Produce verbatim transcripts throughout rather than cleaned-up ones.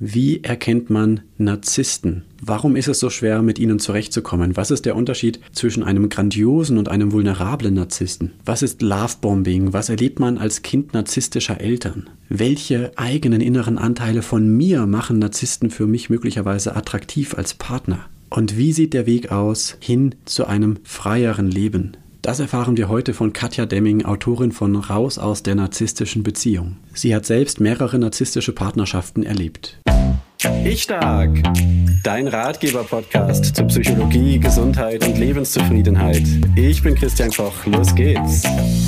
Wie erkennt man Narzissten? Warum ist es so schwer, mit ihnen zurechtzukommen? Was ist der Unterschied zwischen einem grandiosen und einem vulnerablen Narzissten? Was ist Lovebombing? Was erlebt man als Kind narzisstischer Eltern? Welche eigenen inneren Anteile von mir machen Narzissten für mich möglicherweise attraktiv als Partner? Und wie sieht der Weg aus hin zu einem freieren Leben? Das erfahren wir heute von Katja Demming, Autorin von Raus aus der narzisstischen Beziehung. Sie hat selbst mehrere narzisstische Partnerschaften erlebt. Ich Stark, dein Ratgeber-Podcast zu Psychologie, Gesundheit und Lebenszufriedenheit. Ich bin Christian Koch, los geht's.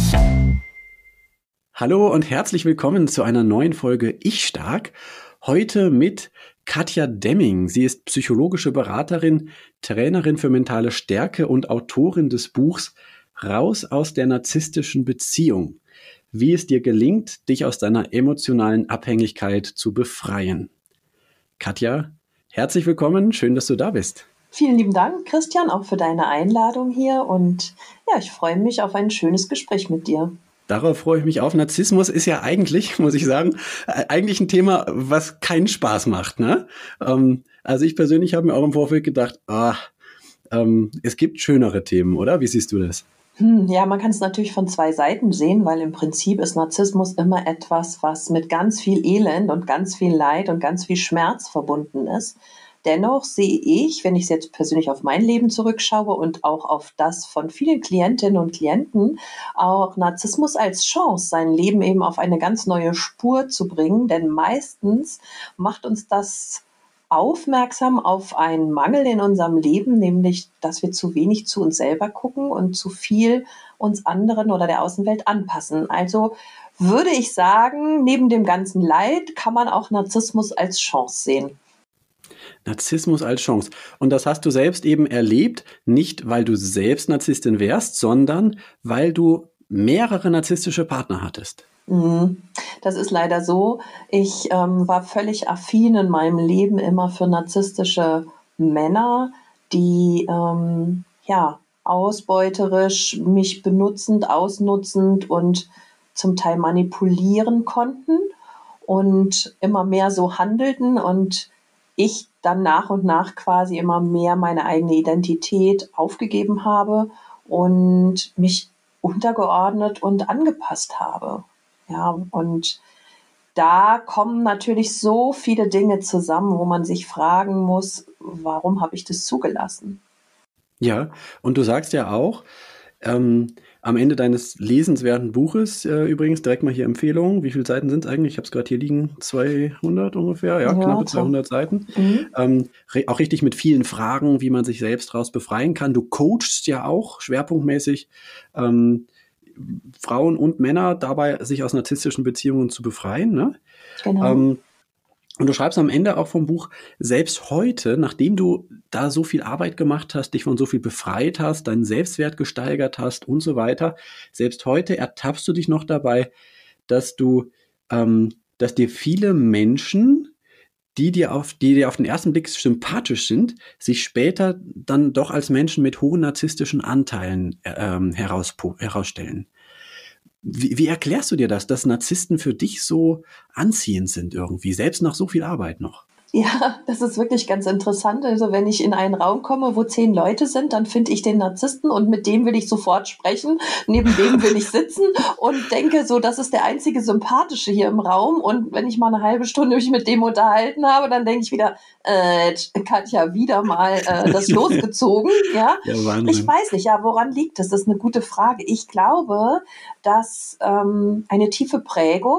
Hallo und herzlich willkommen zu einer neuen Folge Ich Stark. Heute mit Katja Demming. Sie ist psychologische Beraterin, Trainerin für mentale Stärke und Autorin des Buchs Raus aus der narzisstischen Beziehung. Wie es dir gelingt, dich aus deiner emotionalen Abhängigkeit zu befreien. Katja, herzlich willkommen. Schön, dass du da bist. Vielen lieben Dank, Christian, auch für deine Einladung hier. Und ja, ich freue mich auf ein schönes Gespräch mit dir. Darauf freue ich mich auf. Narzissmus ist ja eigentlich, muss ich sagen, eigentlich ein Thema, was keinen Spaß macht. Ne? Ähm, also ich persönlich habe mir auch im Vorfeld gedacht, ah, ähm, es gibt schönere Themen, oder? Wie siehst du das? Hm, ja, man kann es natürlich von zwei Seiten sehen, weil im Prinzip ist Narzissmus immer etwas, was mit ganz viel Elend und ganz viel Leid und ganz viel Schmerz verbunden ist. Dennoch sehe ich, wenn ich jetzt persönlich auf mein Leben zurückschaue und auch auf das von vielen Klientinnen und Klienten, auch Narzissmus als Chance, sein Leben eben auf eine ganz neue Spur zu bringen. Denn meistens macht uns das aufmerksam auf einen Mangel in unserem Leben, nämlich, dass wir zu wenig zu uns selber gucken und zu viel uns anderen oder der Außenwelt anpassen. Also würde ich sagen, neben dem ganzen Leid kann man auch Narzissmus als Chance sehen. Narzissmus als Chance. Und das hast du selbst eben erlebt, nicht weil du selbst Narzisstin wärst, sondern weil du mehrere narzisstische Partner hattest. Das ist leider so. Ich ähm, war völlig affin in meinem Leben immer für narzisstische Männer, die ähm, ja ausbeuterisch, mich benutzend, ausnutzend und zum Teil manipulieren konnten und immer mehr so handelten und ich dann nach und nach quasi immer mehr meine eigene Identität aufgegeben habe und mich untergeordnet und angepasst habe. Ja, und da kommen natürlich so viele Dinge zusammen, wo man sich fragen muss, warum habe ich das zugelassen? Ja, und du sagst ja auch, ähm, am Ende deines lesenswerten Buches, äh, übrigens, direkt mal hier Empfehlungen, wie viele Seiten sind es eigentlich? Ich habe es gerade hier liegen, zweihundert ungefähr, ja, ja knappe zweihundert Seiten. Mhm. Ähm, re- auch richtig mit vielen Fragen, wie man sich selbst daraus befreien kann. Du coachst ja auch schwerpunktmäßig ähm, Frauen und Männer dabei, sich aus narzisstischen Beziehungen zu befreien. Ne? Genau. Ähm, und du schreibst am Ende auch vom Buch, selbst heute, nachdem du da so viel Arbeit gemacht hast, dich von so viel befreit hast, deinen Selbstwert gesteigert hast und so weiter, selbst heute ertappst du dich noch dabei, dass du, ähm, dass dir viele Menschen, die dir auf, die dir auf den ersten Blick sympathisch sind, sich später dann doch als Menschen mit hohen narzisstischen Anteilen ähm, heraus, herausstellen. Wie, wie erklärst du dir das, dass Narzissten für dich so anziehend sind irgendwie, selbst nach so viel Arbeit noch? Ja, das ist wirklich ganz interessant. Also wenn ich in einen Raum komme, wo zehn Leute sind, dann finde ich den Narzissten und mit dem will ich sofort sprechen. Neben dem will ich sitzen und denke so, das ist der einzige Sympathische hier im Raum. Und wenn ich mal eine halbe Stunde mich mit dem unterhalten habe, dann denke ich wieder, äh, Katja, wieder mal äh, das losgezogen. Ja, Ja, Wahnsinn. Ich weiß nicht, ja, woran liegt das? Das ist eine gute Frage. Ich glaube, dass ähm, eine tiefe Prägung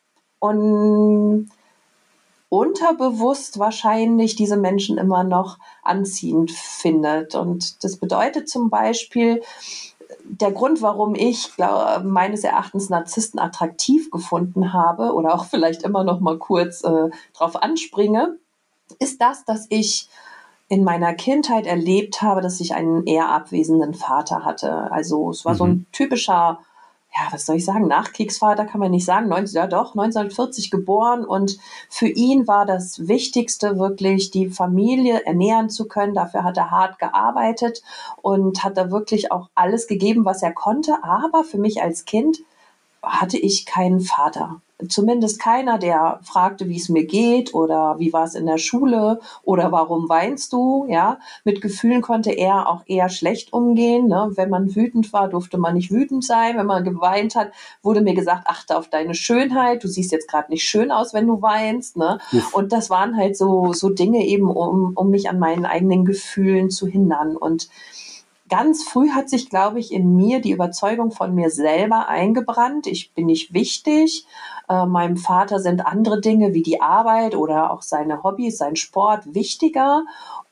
und unterbewusst wahrscheinlich diese Menschen immer noch anziehend findet. Und das bedeutet zum Beispiel, der Grund, warum ich glaub, meines Erachtens Narzissten attraktiv gefunden habe oder auch vielleicht immer noch mal kurz äh, drauf anspringe, ist das, dass ich in meiner Kindheit erlebt habe, dass ich einen eher abwesenden Vater hatte. Also es war mhm. so ein typischer, ja, was soll ich sagen, Nachkriegsvater kann man nicht sagen, neunzehn, ja doch, neunzehnhundertvierzig geboren und für ihn war das Wichtigste wirklich, die Familie ernähren zu können. Dafür hat er hart gearbeitet und hat da wirklich auch alles gegeben, was er konnte. Aber für mich als Kind hatte ich keinen Vater. zumindest keiner, der fragte, wie es mir geht oder wie war es in der Schule oder warum weinst du, ja. Mit Gefühlen konnte er auch eher schlecht umgehen, ne? Wenn man wütend war, durfte man nicht wütend sein. Wenn man geweint hat, wurde mir gesagt, achte auf deine Schönheit. Du siehst jetzt gerade nicht schön aus, wenn du weinst, ne? Uff. Und das waren halt so, so Dinge eben, um, um mich an meinen eigenen Gefühlen zu hindern. Und ganz früh hat sich, glaube ich, in mir die Überzeugung von mir selber eingebrannt. Ich bin nicht wichtig. Äh, meinem Vater sind andere Dinge wie die Arbeit oder auch seine Hobbys, sein Sport wichtiger.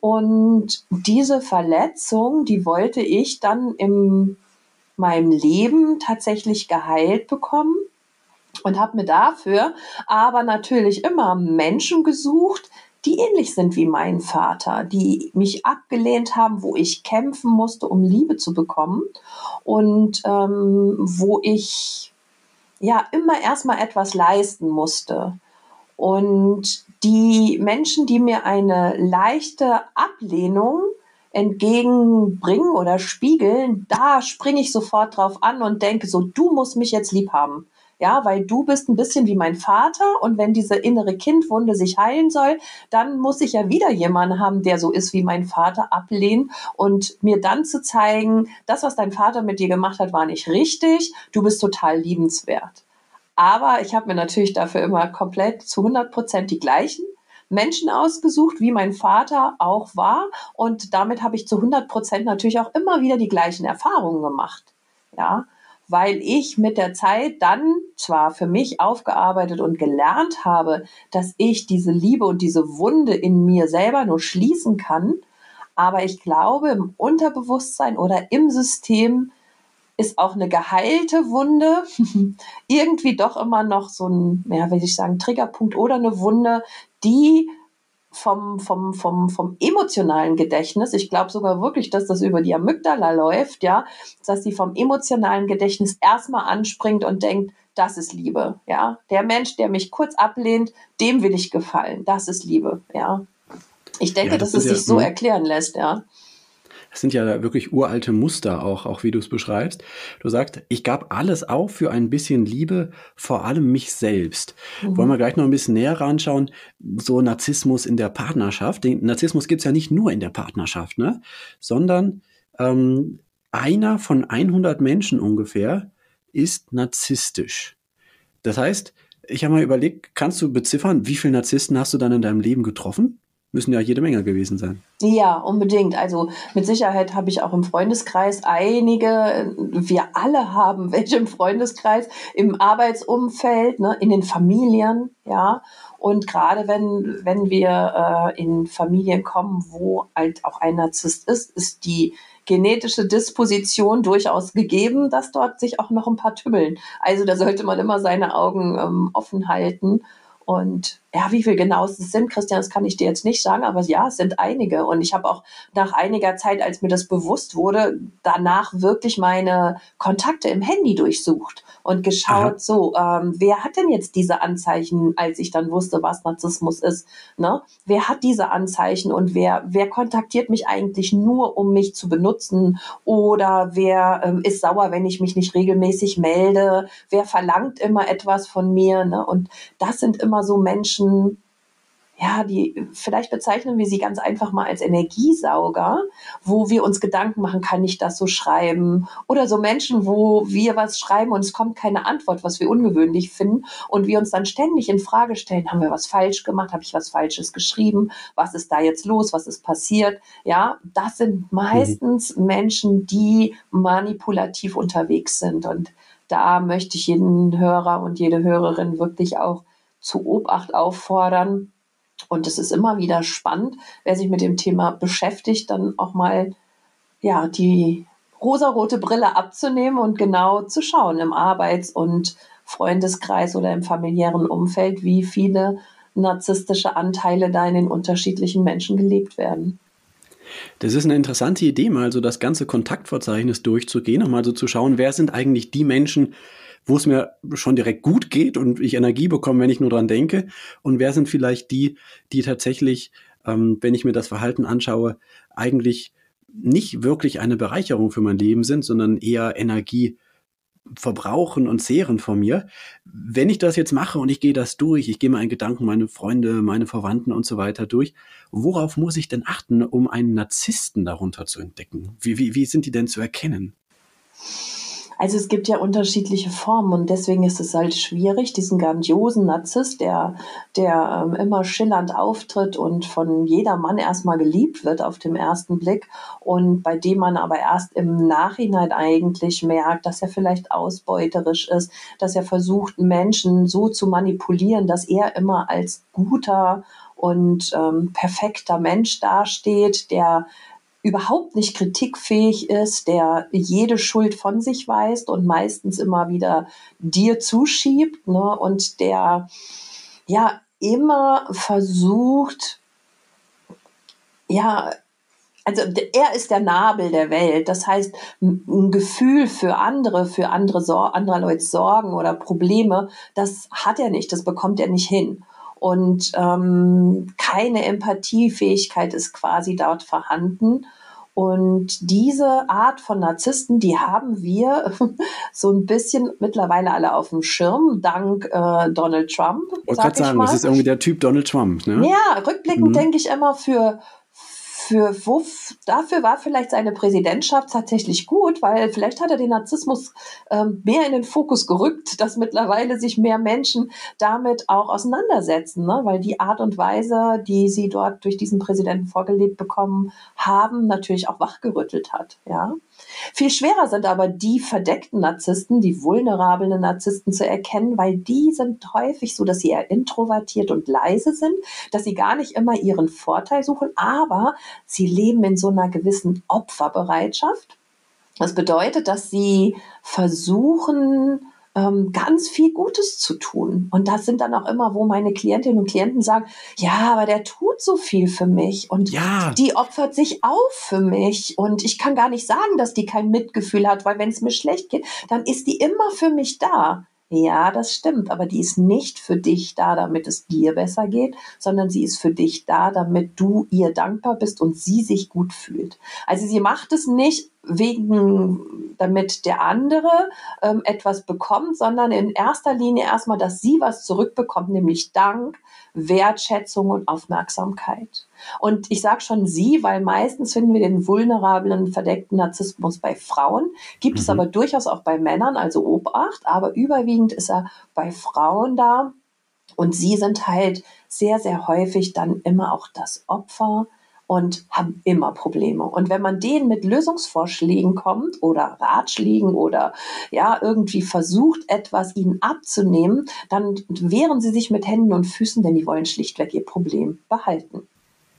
Und diese Verletzung, die wollte ich dann in meinem Leben tatsächlich geheilt bekommen. Und habe mir dafür aber natürlich immer Menschen gesucht, die ähnlich sind wie mein Vater, die mich abgelehnt haben, wo ich kämpfen musste, um Liebe zu bekommen und ähm, wo ich ja immer erstmal etwas leisten musste. Und die Menschen, die mir eine leichte Ablehnung entgegenbringen oder spiegeln, da springe ich sofort drauf an und denke so, du musst mich jetzt lieb haben. Ja, weil du bist ein bisschen wie mein Vater und wenn diese innere Kindwunde sich heilen soll, dann muss ich ja wieder jemanden haben, der so ist wie mein Vater, ablehnen und mir dann zu zeigen, das, was dein Vater mit dir gemacht hat, war nicht richtig, du bist total liebenswert. Aber ich habe mir natürlich dafür immer komplett zu hundert Prozent die gleichen Menschen ausgesucht, wie mein Vater auch war und damit habe ich zu hundert Prozent natürlich auch immer wieder die gleichen Erfahrungen gemacht. Ja, weil ich mit der Zeit dann zwar für mich aufgearbeitet und gelernt habe, dass ich diese Liebe und diese Wunde in mir selber nur schließen kann, aber ich glaube, im Unterbewusstsein oder im System ist auch eine geheilte Wunde irgendwie doch immer noch so ein, ja, will ich sagen, Triggerpunkt oder eine Wunde, die vom, vom, vom, vom emotionalen Gedächtnis, ich glaube sogar wirklich, dass das über die Amygdala läuft, ja, dass sie vom emotionalen Gedächtnis erstmal anspringt und denkt, das ist Liebe, ja. Der Mensch, der mich kurz ablehnt, dem will ich gefallen, das ist Liebe, ja. Ich denke, Ja, das dass es sind ja, sich so mh. erklären lässt, ja. Das sind ja wirklich uralte Muster auch, auch wie du es beschreibst. Du sagst, ich gab alles auf für ein bisschen Liebe, vor allem mich selbst. Mhm. Wollen wir gleich noch ein bisschen näher ranschauen, so Narzissmus in der Partnerschaft. Den Narzissmus gibt es ja nicht nur in der Partnerschaft, ne? Sondern ähm, einer von hundert Menschen ungefähr ist narzisstisch. Das heißt, ich habe mal überlegt, kannst du beziffern, wie viele Narzissten hast du dann in deinem Leben getroffen? Müssen ja jede Menge gewesen sein. Ja, unbedingt. Also mit Sicherheit habe ich auch im Freundeskreis einige, wir alle haben welche im Freundeskreis, im Arbeitsumfeld, ne, in den Familien, ja. Und gerade wenn, wenn wir äh, in Familien kommen, wo halt auch ein Narzisst ist, ist die genetische Disposition durchaus gegeben, dass dort sich auch noch ein paar tübeln. Also da sollte man immer seine Augen ähm, offen halten. Und ja, wie viel genau es sind, Christian, das kann ich dir jetzt nicht sagen, aber ja, es sind einige. Und ich habe auch nach einiger Zeit, als mir das bewusst wurde, danach wirklich meine Kontakte im Handy durchsucht und geschaut, Aha. so, ähm, wer hat denn jetzt diese Anzeichen, als ich dann wusste, was Narzissmus ist, ne? Wer hat diese Anzeichen und wer, wer kontaktiert mich eigentlich nur, um mich zu benutzen? Oder wer ähm, ist sauer, wenn ich mich nicht regelmäßig melde? Wer verlangt immer etwas von mir, ne? Und das sind immer so Menschen, ja, die, vielleicht bezeichnen wir sie ganz einfach mal als Energiesauger, wo wir uns Gedanken machen, kann ich das so schreiben? Oder so Menschen, wo wir was schreiben und es kommt keine Antwort, was wir ungewöhnlich finden und wir uns dann ständig in Frage stellen, haben wir was falsch gemacht? Habe ich was Falsches geschrieben? Was ist da jetzt los? Was ist passiert? Ja, das sind meistens mhm. Menschen, die manipulativ unterwegs sind und da möchte ich jeden Hörer und jede Hörerin wirklich auch zu Obacht auffordern. Und es ist immer wieder spannend, wer sich mit dem Thema beschäftigt, dann auch mal ja, die rosarote Brille abzunehmen und genau zu schauen im Arbeits- und Freundeskreis oder im familiären Umfeld, wie viele narzisstische Anteile da in den unterschiedlichen Menschen gelebt werden. Das ist eine interessante Idee, mal so das ganze Kontaktverzeichnis durchzugehen und mal so zu schauen, wer sind eigentlich die Menschen, wo es mir schon direkt gut geht und ich Energie bekomme, wenn ich nur dran denke. Und wer sind vielleicht die, die tatsächlich, ähm, wenn ich mir das Verhalten anschaue, eigentlich nicht wirklich eine Bereicherung für mein Leben sind, sondern eher Energie verbrauchen und zehren von mir. Wenn ich das jetzt mache und ich gehe das durch, ich gehe meinen Gedanken, meine Freunde, meine Verwandten und so weiter durch, worauf muss ich denn achten, um einen Narzissten darunter zu entdecken? Wie, wie, wie sind die denn zu erkennen? Also es gibt ja unterschiedliche Formen und deswegen ist es halt schwierig, diesen grandiosen Narzisst, der, der ähm, immer schillernd auftritt und von jedermann erstmal geliebt wird auf den ersten Blick und bei dem man aber erst im Nachhinein eigentlich merkt, dass er vielleicht ausbeuterisch ist, dass er versucht, Menschen so zu manipulieren, dass er immer als guter und ähm, perfekter Mensch dasteht, der überhaupt nicht kritikfähig ist, der jede Schuld von sich weist und meistens immer wieder dir zuschiebt, ne? Und der ja immer versucht, ja, also er ist der Nabel der Welt. Das heißt, ein Gefühl für andere, für andere, Sor- anderer Leute Sorgen oder Probleme, das hat er nicht, das bekommt er nicht hin. Und ähm, keine Empathiefähigkeit ist quasi dort vorhanden. Und diese Art von Narzissten, die haben wir so ein bisschen mittlerweile alle auf dem Schirm, dank äh, Donald Trump, Ich wollte sag gerade ich sagen, das mal. ist irgendwie der Typ Donald Trump, ne? Ja, rückblickend Mhm. denke ich immer, für, für wo, dafür war vielleicht seine Präsidentschaft tatsächlich gut, weil vielleicht hat er den Narzissmus ähm, mehr in den Fokus gerückt, dass mittlerweile sich mehr Menschen damit auch auseinandersetzen, ne? Weil die Art und Weise, die sie dort durch diesen Präsidenten vorgelebt bekommen haben, natürlich auch wachgerüttelt hat, ja. Viel schwerer sind aber die verdeckten Narzissten, die vulnerablen Narzissten zu erkennen, weil die sind häufig so, dass sie eher introvertiert und leise sind, dass sie gar nicht immer ihren Vorteil suchen, aber sie leben in so einer gewissen Opferbereitschaft. Das bedeutet, dass sie versuchen, ähm, ganz viel Gutes zu tun. Und das sind dann auch immer, wo meine Klientinnen und Klienten sagen, ja, aber der tut so viel für mich und Ja, die opfert sich auf für mich und ich kann gar nicht sagen, dass die kein Mitgefühl hat, weil wenn es mir schlecht geht, dann ist die immer für mich da. Ja, das stimmt, aber die ist nicht für dich da, damit es dir besser geht, sondern sie ist für dich da, damit du ihr dankbar bist und sie sich gut fühlt. Also sie macht es nicht wegen, damit der andere ähm, etwas bekommt, sondern in erster Linie erstmal, dass sie was zurückbekommt, nämlich Dank, Wertschätzung und Aufmerksamkeit. Und ich sage schon sie, weil meistens finden wir den vulnerablen, verdeckten Narzissmus bei Frauen, gibt es mhm. aber durchaus auch bei Männern, also Obacht, aber überwiegend ist er bei Frauen da. Und sie sind halt sehr, sehr häufig dann immer auch das Opfer und haben immer Probleme. Und wenn man denen mit Lösungsvorschlägen kommt oder Ratschlägen oder ja irgendwie versucht, etwas ihnen abzunehmen, dann wehren sie sich mit Händen und Füßen, denn die wollen schlichtweg ihr Problem behalten.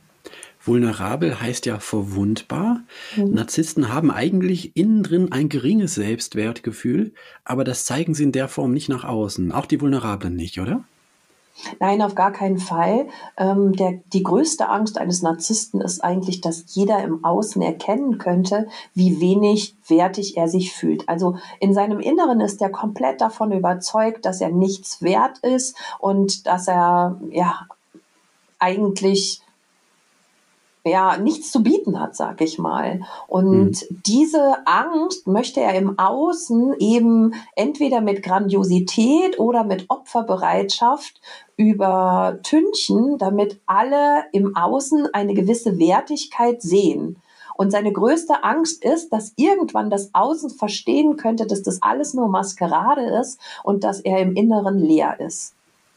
Vulnerabel heißt ja verwundbar. Mhm. Narzissten haben eigentlich innen drin ein geringes Selbstwertgefühl, aber das zeigen sie in der Form nicht nach außen. Auch die Vulnerablen nicht, oder? Nein, auf gar keinen Fall. Ähm, der, die größte Angst eines Narzissten ist eigentlich, dass jeder im Außen erkennen könnte, wie wenig wertig er sich fühlt. Also in seinem Inneren ist er komplett davon überzeugt, dass er nichts wert ist und dass er ja eigentlich ja, nichts zu bieten hat, sag ich mal. Und Mhm. diese Angst möchte er im Außen eben entweder mit Grandiosität oder mit Opferbereitschaft übertünchen, damit alle im Außen eine gewisse Wertigkeit sehen. Und seine größte Angst ist, dass irgendwann das Außen verstehen könnte, dass das alles nur Maskerade ist und dass er im Inneren leer ist.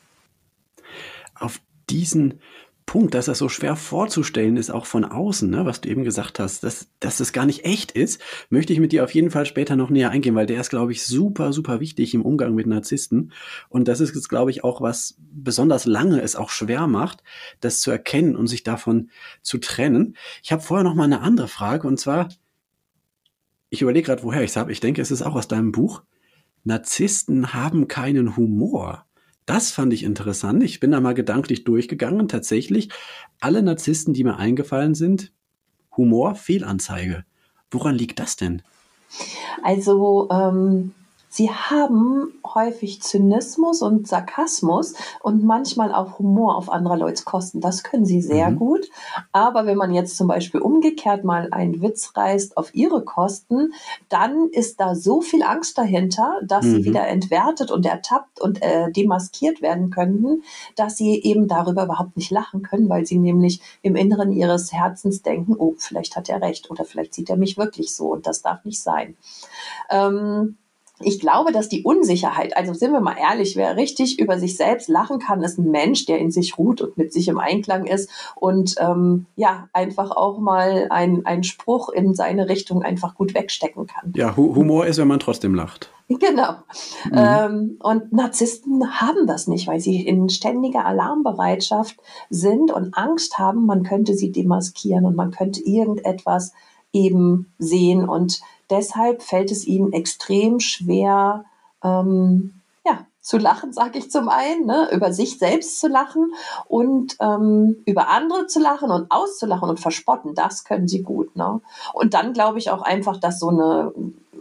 Auf diesen Punkt, dass das so schwer vorzustellen ist, auch von außen, ne, was du eben gesagt hast, dass, dass das gar nicht echt ist, möchte ich mit dir auf jeden Fall später noch näher eingehen, weil der ist, glaube ich, super, super wichtig im Umgang mit Narzissten. Und das ist, glaube ich, auch, was besonders lange es auch schwer macht, das zu erkennen und sich davon zu trennen. Ich habe vorher noch mal eine andere Frage, und zwar, ich überlege gerade, woher ich es habe. Ich denke, es ist auch aus deinem Buch. Narzissten haben keinen Humor. Das fand ich interessant. Ich bin da mal gedanklich durchgegangen. Tatsächlich, alle Narzissten, die mir eingefallen sind, Humor, Fehlanzeige. Woran liegt das denn? Also ähm, sie haben häufig Zynismus und Sarkasmus und manchmal auch Humor auf anderer Leute Kosten. Das können sie sehr Mhm. gut. Aber wenn man jetzt zum Beispiel umgekehrt mal einen Witz reißt auf ihre Kosten, dann ist da so viel Angst dahinter, dass Mhm. sie wieder entwertet und ertappt und äh, demaskiert werden könnten, dass sie eben darüber überhaupt nicht lachen können, weil sie nämlich im Inneren ihres Herzens denken, oh, vielleicht hat er recht oder vielleicht sieht er mich wirklich so und das darf nicht sein. Ähm, Ich glaube, dass die Unsicherheit, also sind wir mal ehrlich, wer richtig über sich selbst lachen kann, ist ein Mensch, der in sich ruht und mit sich im Einklang ist und ähm, ja, einfach auch mal ein- einen Spruch in seine Richtung einfach gut wegstecken kann. Ja, Hu- Humor ist, wenn man trotzdem lacht. Genau. Mhm. Ähm, und Narzissten haben das nicht, weil sie in ständiger Alarmbereitschaft sind und Angst haben, man könnte sie demaskieren und man könnte irgendetwas eben sehen. Und deshalb fällt es ihnen extrem schwer, ähm, ja, zu lachen, sage ich zum einen, ne? Über sich selbst zu lachen und ähm, über andere zu lachen und auszulachen und verspotten. Das können sie gut. Ne? Und dann glaube ich auch einfach, dass so eine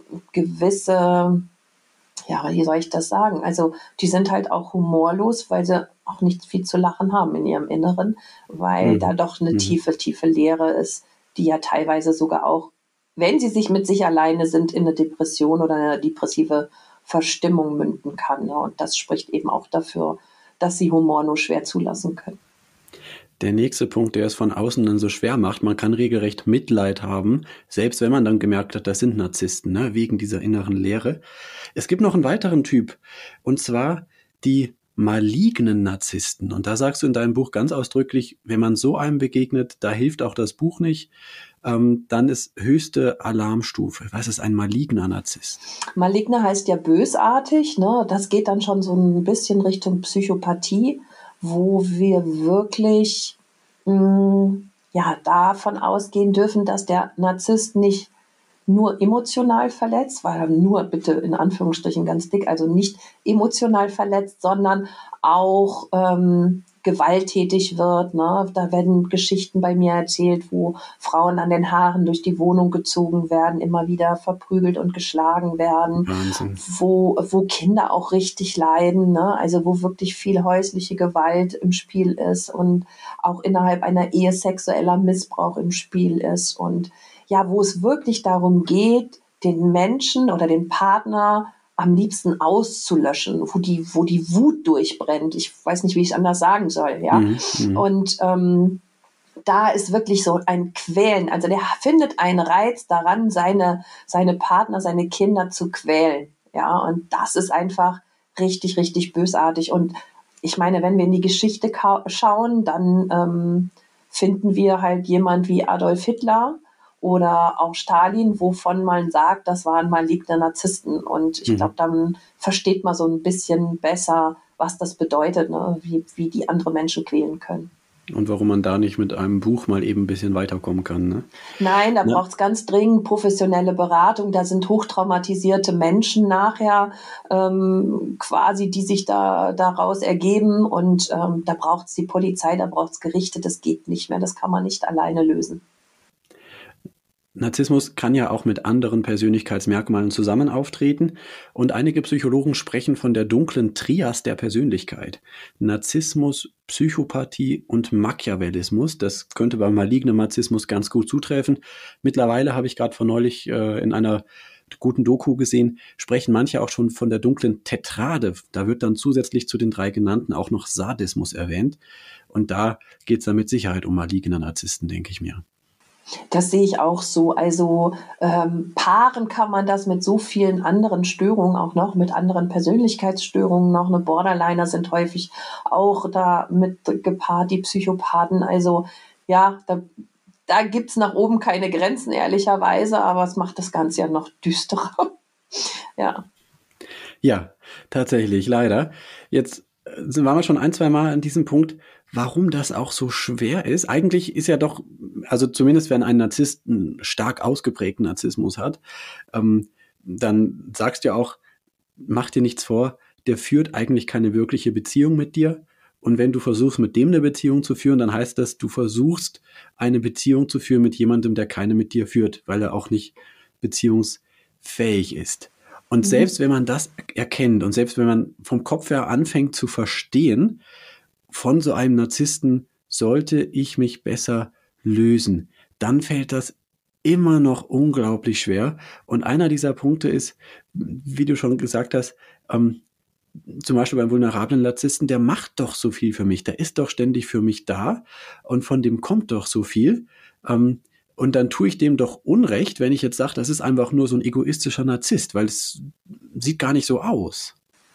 gewisse, ja, wie soll ich das sagen? Also die sind halt auch humorlos, weil sie auch nicht viel zu lachen haben in ihrem Inneren, weil da Mhm. doch eine Mhm. tiefe, tiefe Leere ist, die ja teilweise sogar auch, wenn sie sich mit sich alleine sind, in eine Depression oder eine depressive Verstimmung münden kann. Ne? Und das spricht eben auch dafür, dass sie Humor nur schwer zulassen können. Der nächste Punkt, der es von außen dann so schwer macht, man kann regelrecht Mitleid haben, selbst wenn man dann gemerkt hat, das sind Narzissten, ne, wegen dieser inneren Leere. Es gibt noch einen weiteren Typ, und zwar die malignen Narzissten. Und da sagst du in deinem Buch ganz ausdrücklich, wenn man so einem begegnet, da hilft auch das Buch nicht, ähm, dann ist höchste Alarmstufe. Was ist ein maligner Narzisst? Maligne heißt ja bösartig, ne? Das geht dann schon so ein bisschen Richtung Psychopathie, wo wir wirklich mh, ja, davon ausgehen dürfen, dass der Narzisst nicht nur emotional verletzt, weil er nur bitte in Anführungsstrichen ganz dick, also nicht emotional verletzt, sondern auch ähm, gewalttätig wird. Ne? Da werden Geschichten bei mir erzählt, wo Frauen an den Haaren durch die Wohnung gezogen werden, immer wieder verprügelt und geschlagen werden, Wahnsinn. wo, wo Kinder auch richtig leiden, ne? Also wo wirklich viel häusliche Gewalt im Spiel ist und auch innerhalb einer Ehe sexueller Missbrauch im Spiel ist und ja, wo es wirklich darum geht, den Menschen oder den Partner am liebsten auszulöschen, wo die, wo die Wut durchbrennt. Ich weiß nicht, wie ich es anders sagen soll, ja. Mhm. Mhm. Und ähm, da ist wirklich so ein Quälen. Also der findet einen Reiz daran, seine, seine Partner, seine Kinder zu quälen. Ja, und das ist einfach richtig, richtig bösartig. Und ich meine, wenn wir in die Geschichte schauen, dann ähm, finden wir halt jemand wie Adolf Hitler oder auch Stalin, wovon man sagt, das waren maligne Narzissten. Und ich glaube, Mhm. dann versteht man so ein bisschen besser, was das bedeutet, ne? wie, wie die andere Menschen quälen können. Und warum man da nicht mit einem Buch mal eben ein bisschen weiterkommen kann, ne? Nein, da Na, braucht es ganz dringend professionelle Beratung. Da sind hochtraumatisierte Menschen nachher ähm, quasi, die sich da daraus ergeben. Und ähm, da braucht es die Polizei, da braucht es Gerichte. Das geht nicht mehr. Das kann man nicht alleine lösen. Narzissmus kann ja auch mit anderen Persönlichkeitsmerkmalen zusammen auftreten und einige Psychologen sprechen von der dunklen Trias der Persönlichkeit. Narzissmus, Psychopathie und Machiavellismus. Das könnte beim malignen Narzissmus ganz gut zutreffen. Mittlerweile habe ich gerade vor neulich äh, in einer guten Doku gesehen, sprechen manche auch schon von der dunklen Tetrade. Da wird dann zusätzlich zu den drei genannten auch noch Sadismus erwähnt. Und da geht es dann mit Sicherheit um maligne Narzissten, denke ich mir. Das sehe ich auch so. Also ähm, paaren kann man das mit so vielen anderen Störungen auch noch, mit anderen Persönlichkeitsstörungen noch. Eine Borderliner sind häufig auch da mit gepaart, die Psychopathen. Also ja, da, da gibt es nach oben keine Grenzen, ehrlicherweise, aber es macht das Ganze ja noch düsterer. Ja. Ja, tatsächlich, leider. Jetzt äh, sind- waren wir schon ein, zwei Mal an diesem Punkt, warum das auch so schwer ist. Eigentlich ist ja doch, also zumindest wenn ein Narzisst einen stark ausgeprägten Narzissmus hat, ähm, dann sagst du ja auch, mach dir nichts vor, der führt eigentlich keine wirkliche Beziehung mit dir. Und wenn du versuchst, mit dem eine Beziehung zu führen, dann heißt das, du versuchst, eine Beziehung zu führen mit jemandem, der keine mit dir führt, weil er auch nicht beziehungsfähig ist. Und Mhm. selbst wenn man das erkennt und selbst wenn man vom Kopf her anfängt zu verstehen, von so einem Narzissten sollte ich mich besser lösen, dann fällt das immer noch unglaublich schwer. Und einer dieser Punkte ist, wie du schon gesagt hast, ähm, zum Beispiel beim vulnerablen Narzissten, der macht doch so viel für mich, der ist doch ständig für mich da und von dem kommt doch so viel. Ähm, und dann tue ich dem doch Unrecht, wenn ich jetzt sage, das ist einfach nur so ein egoistischer Narzisst, weil es sieht gar nicht so aus.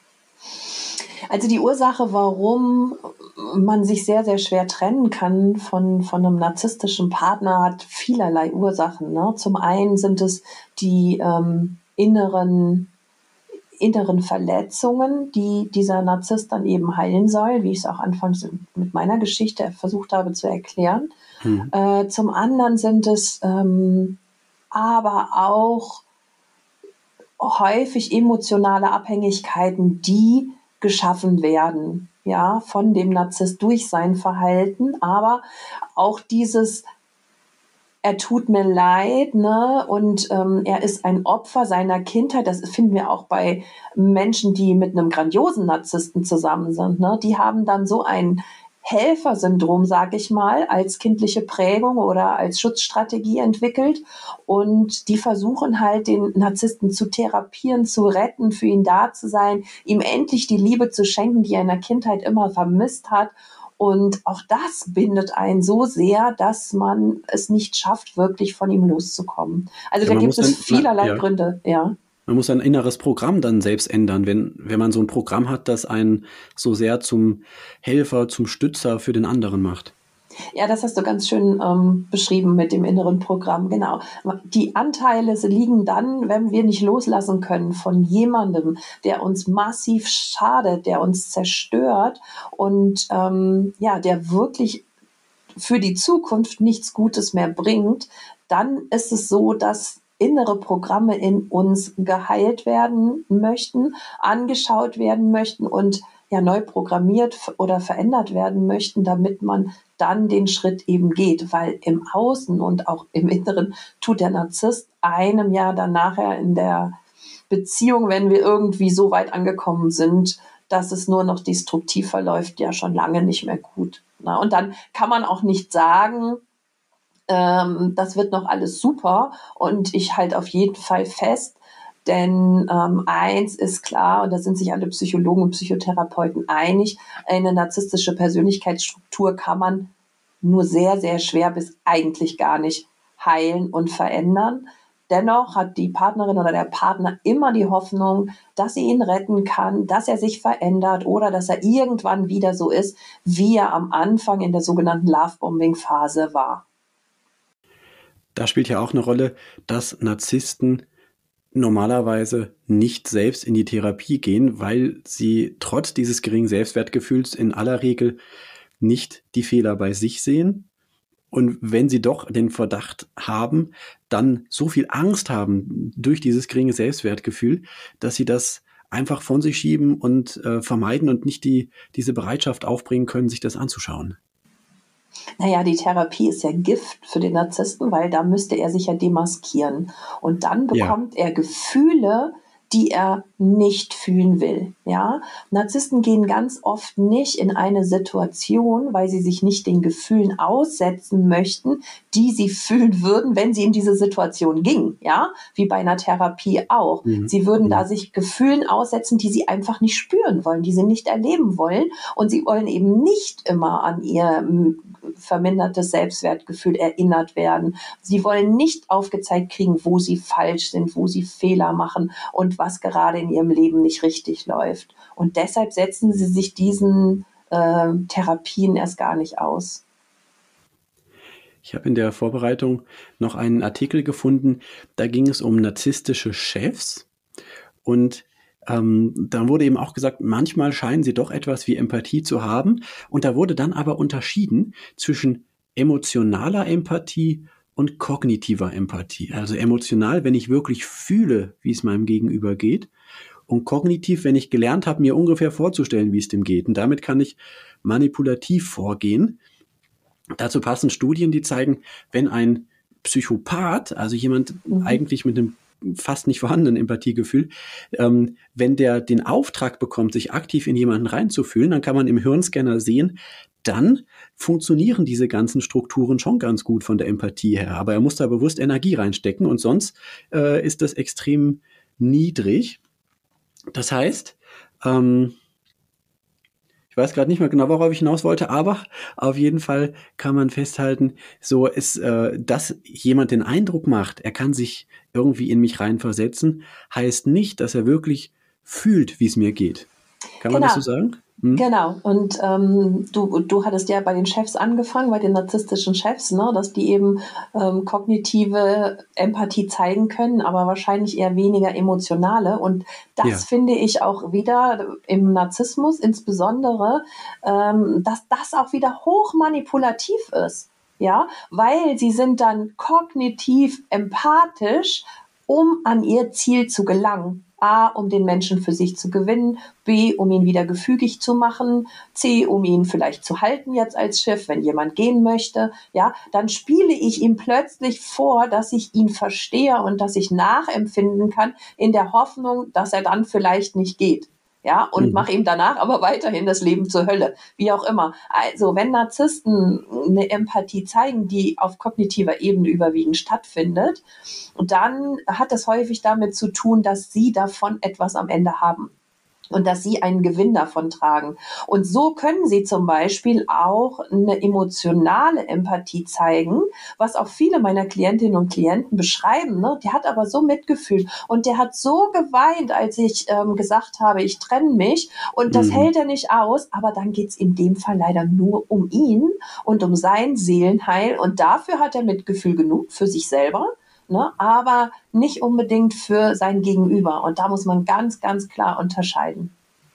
Also die Ursache, warum man sich sehr, sehr schwer trennen kann von, von einem narzisstischen Partner, hat vielerlei Ursachen. Ne? Zum einen sind es die ähm, inneren, inneren Verletzungen, die dieser Narzisst dann eben heilen soll, wie ich es auch anfangs mit meiner Geschichte versucht habe zu erklären. Hm. Äh, zum anderen sind es ähm, aber auch häufig emotionale Abhängigkeiten, die geschaffen werden, ja, von dem Narzisst durch sein Verhalten, aber auch dieses, er tut mir leid, ne, und ähm, er ist ein Opfer seiner Kindheit. Das finden wir auch bei Menschen, die mit einem grandiosen Narzissten zusammen sind, ne, die haben dann so ein Helfersyndrom, sage ich mal, als kindliche Prägung oder als Schutzstrategie entwickelt. Und die versuchen halt, den Narzissten zu therapieren, zu retten, für ihn da zu sein, ihm endlich die Liebe zu schenken, die er in der Kindheit immer vermisst hat. Und auch das bindet einen so sehr, dass man es nicht schafft, wirklich von ihm loszukommen. Also Ja, da man gibt muss es dann, na, vielerlei ja. Gründe, ja. Man muss sein inneres Programm dann selbst ändern, wenn, wenn man so ein Programm hat, das einen so sehr zum Helfer, zum Stützer für den anderen macht. Ja, das hast du ganz schön ähm, beschrieben mit dem inneren Programm, genau. Die Anteile liegen dann, wenn wir nicht loslassen können von jemandem, der uns massiv schadet, der uns zerstört und ähm, ja, der wirklich für die Zukunft nichts Gutes mehr bringt, dann ist es so, dass innere Programme in uns geheilt werden möchten, angeschaut werden möchten und ja neu programmiert oder verändert werden möchten, damit man dann den Schritt eben geht, weil im Außen und auch im Inneren tut der Narzisst einem ja dann nachher in der Beziehung, wenn wir irgendwie so weit angekommen sind, dass es nur noch destruktiv verläuft, ja schon lange nicht mehr gut. Na, und dann kann man auch nicht sagen, ähm, das wird noch alles super und ich halte auf jeden Fall fest, denn ähm, eins ist klar, und da sind sich alle Psychologen und Psychotherapeuten einig, eine narzisstische Persönlichkeitsstruktur kann man nur sehr, sehr schwer bis eigentlich gar nicht heilen und verändern. Dennoch hat die Partnerin oder der Partner immer die Hoffnung, dass sie ihn retten kann, dass er sich verändert oder dass er irgendwann wieder so ist, wie er am Anfang in der sogenannten Lovebombing-Phase war. Da spielt ja auch eine Rolle, dass Narzissten normalerweise nicht selbst in die Therapie gehen, weil sie trotz dieses geringen Selbstwertgefühls in aller Regel nicht die Fehler bei sich sehen. Und wenn sie doch den Verdacht haben, dann so viel Angst haben durch dieses geringe Selbstwertgefühl, dass sie das einfach von sich schieben und äh, vermeiden und nicht die, diese Bereitschaft aufbringen können, sich das anzuschauen. Naja, die Therapie ist ja Gift für den Narzissten, weil da müsste er sich ja demaskieren. Und dann Ja. bekommt er Gefühle, die er nicht fühlen will. Ja? Narzissten gehen ganz oft nicht in eine Situation, weil sie sich nicht den Gefühlen aussetzen möchten, die sie fühlen würden, wenn sie in diese Situation gingen. Ja? Wie bei einer Therapie auch. Mhm. Sie würden Mhm. da sich Gefühlen aussetzen, die sie einfach nicht spüren wollen, die sie nicht erleben wollen. Und sie wollen eben nicht immer an ihr vermindertes Selbstwertgefühl erinnert werden. Sie wollen nicht aufgezeigt kriegen, wo sie falsch sind, wo sie Fehler machen und was gerade in ihrem Leben nicht richtig läuft. Und deshalb setzen sie sich diesen äh, Therapien erst gar nicht aus. Ich habe in der Vorbereitung noch einen Artikel gefunden, da ging es um narzisstische Chefs und ähm, da wurde eben auch gesagt, manchmal scheinen sie doch etwas wie Empathie zu haben und da wurde dann aber unterschieden zwischen emotionaler Empathie und kognitiver Empathie. Also emotional, wenn ich wirklich fühle, wie es meinem Gegenüber geht, und kognitiv, wenn ich gelernt habe, mir ungefähr vorzustellen, wie es dem geht. Und damit kann ich manipulativ vorgehen. Dazu passen Studien, die zeigen, wenn ein Psychopath, also jemand Mhm. eigentlich mit einem fast nicht vorhandenen Empathiegefühl. Ähm, wenn der den Auftrag bekommt, sich aktiv in jemanden reinzufühlen, dann kann man im Hirnscanner sehen, dann funktionieren diese ganzen Strukturen schon ganz gut von der Empathie her. Aber er muss da bewusst Energie reinstecken und sonst äh, ist das extrem niedrig. Das heißt, ähm, ich weiß gerade nicht mehr genau, worauf ich hinaus wollte, aber auf jeden Fall kann man festhalten, so ist, äh, dass jemand den Eindruck macht, er kann sich irgendwie in mich reinversetzen, heißt nicht, dass er wirklich fühlt, wie es mir geht. Kann man Genau. das so sagen? Hm? Genau, und ähm, du, du hattest ja bei den Chefs angefangen, bei den narzisstischen Chefs, ne, dass die eben ähm, kognitive Empathie zeigen können, aber wahrscheinlich eher weniger emotionale. Und das Ja. finde ich auch wieder im Narzissmus insbesondere, ähm, dass das auch wieder hochmanipulativ ist, ja, weil sie sind dann kognitiv empathisch, um an ihr Ziel zu gelangen. A, um den Menschen für sich zu gewinnen, B, um ihn wieder gefügig zu machen, C, um ihn vielleicht zu halten jetzt als Chef, wenn jemand gehen möchte, ja, dann spiele ich ihm plötzlich vor, dass ich ihn verstehe und dass ich nachempfinden kann, in der Hoffnung, dass er dann vielleicht nicht geht. Ja, und Mhm. mache ihm danach aber weiterhin das Leben zur Hölle, wie auch immer. Also, wenn Narzissten eine Empathie zeigen, die auf kognitiver Ebene überwiegend stattfindet, dann hat das häufig damit zu tun, dass sie davon etwas am Ende haben und dass sie einen Gewinn davon tragen. Und so können sie zum Beispiel auch eine emotionale Empathie zeigen, was auch viele meiner Klientinnen und Klienten beschreiben. Ne? Der hat aber so Mitgefühl und der hat so geweint, als ich ähm, gesagt habe, ich trenne mich, und das Mhm. hält er nicht aus, aber dann geht es in dem Fall leider nur um ihn und um sein Seelenheil, und dafür hat er Mitgefühl genug für sich selber. Ne, aber nicht unbedingt für sein Gegenüber. Und da muss man ganz, ganz klar unterscheiden.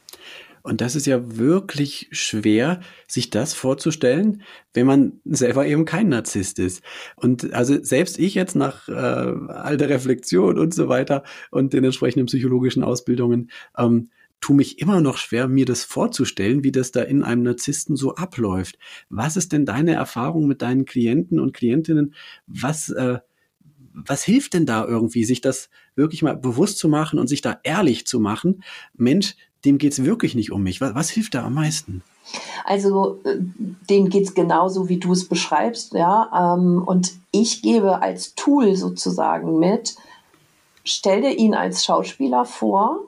Und das ist ja wirklich schwer, sich das vorzustellen, wenn man selber eben kein Narzisst ist. Und also selbst ich jetzt nach äh, all der Reflexion und so weiter und den entsprechenden psychologischen Ausbildungen, ähm, tue mich immer noch schwer, mir das vorzustellen, wie das da in einem Narzissten so abläuft. Was ist denn deine Erfahrung mit deinen Klienten und Klientinnen? Was äh, Was hilft denn da irgendwie, sich das wirklich mal bewusst zu machen und sich da ehrlich zu machen? Mensch, dem geht's wirklich nicht um mich. Was, was hilft da am meisten? Also äh, denen geht's genauso, wie du es beschreibst, ja. Ähm, und ich gebe als Tool sozusagen mit, stell dir ihn als Schauspieler vor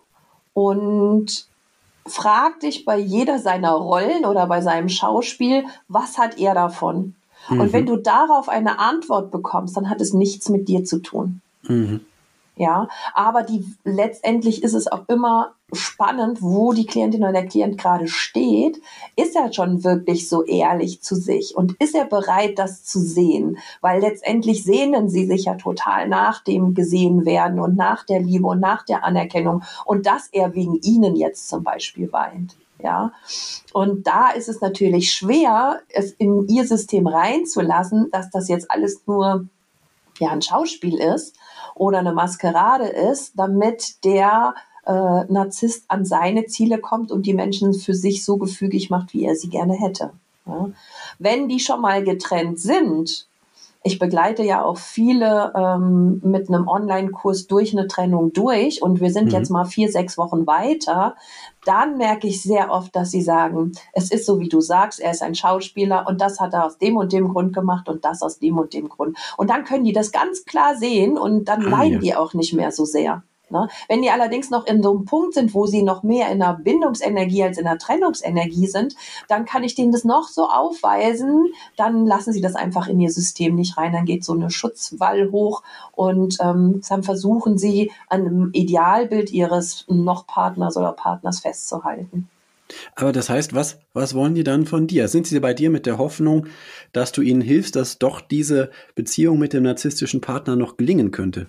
und frag dich bei jeder seiner Rollen oder bei seinem Schauspiel, was hat er davon? Mhm. Und wenn du darauf eine Antwort bekommst, dann hat es nichts mit dir zu tun. Mhm. Ja, aber die, letztendlich ist es auch immer spannend, wo die Klientin oder der Klient gerade steht. Ist er schon wirklich so ehrlich zu sich und ist er bereit, das zu sehen? Weil letztendlich sehnen sie sich ja total nach dem gesehen werden und nach der Liebe und nach der Anerkennung, und dass er wegen ihnen jetzt zum Beispiel weint. Ja, und da ist es natürlich schwer, es in ihr System reinzulassen, dass das jetzt alles nur ja ein Schauspiel ist oder eine Maskerade ist, damit der äh, Narzisst an seine Ziele kommt und die Menschen für sich so gefügig macht, wie er sie gerne hätte. Ja. Wenn die schon mal getrennt sind, ich begleite ja auch viele ähm, mit einem Online-Kurs durch eine Trennung durch, und wir sind Mhm. jetzt mal vier, sechs Wochen weiter, dann merke ich sehr oft, dass sie sagen, es ist so, wie du sagst, er ist ein Schauspieler und das hat er aus dem und dem Grund gemacht und das aus dem und dem Grund. Und dann können die das ganz klar sehen und dann Ah, leiden ja. die auch nicht mehr so sehr. Ne? Wenn die allerdings noch in so einem Punkt sind, wo sie noch mehr in der Bindungsenergie als in der Trennungsenergie sind, dann kann ich denen das noch so aufweisen, dann lassen sie das einfach in ihr System nicht rein, dann geht so eine Schutzwall hoch und ähm, dann versuchen sie an einem Idealbild ihres Noch-Partners oder Partners festzuhalten. Aber das heißt, was, was wollen die dann von dir? Sind sie bei dir mit der Hoffnung, dass du ihnen hilfst, dass doch diese Beziehung mit dem narzisstischen Partner noch gelingen könnte?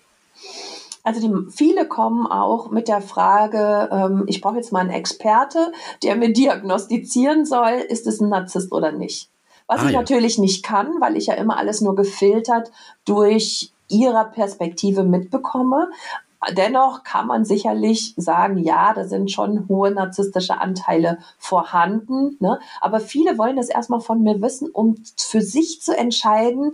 Also die, viele kommen auch mit der Frage, ähm, ich brauche jetzt mal einen Experte, der mir diagnostizieren soll, ist es ein Narzisst oder nicht. Was Ah, ich ja. natürlich nicht kann, weil ich ja immer alles nur gefiltert durch ihrer Perspektive mitbekomme. Dennoch kann man sicherlich sagen, ja, da sind schon hohe narzisstische Anteile vorhanden. Ne? Aber viele wollen das erstmal von mir wissen, um für sich zu entscheiden,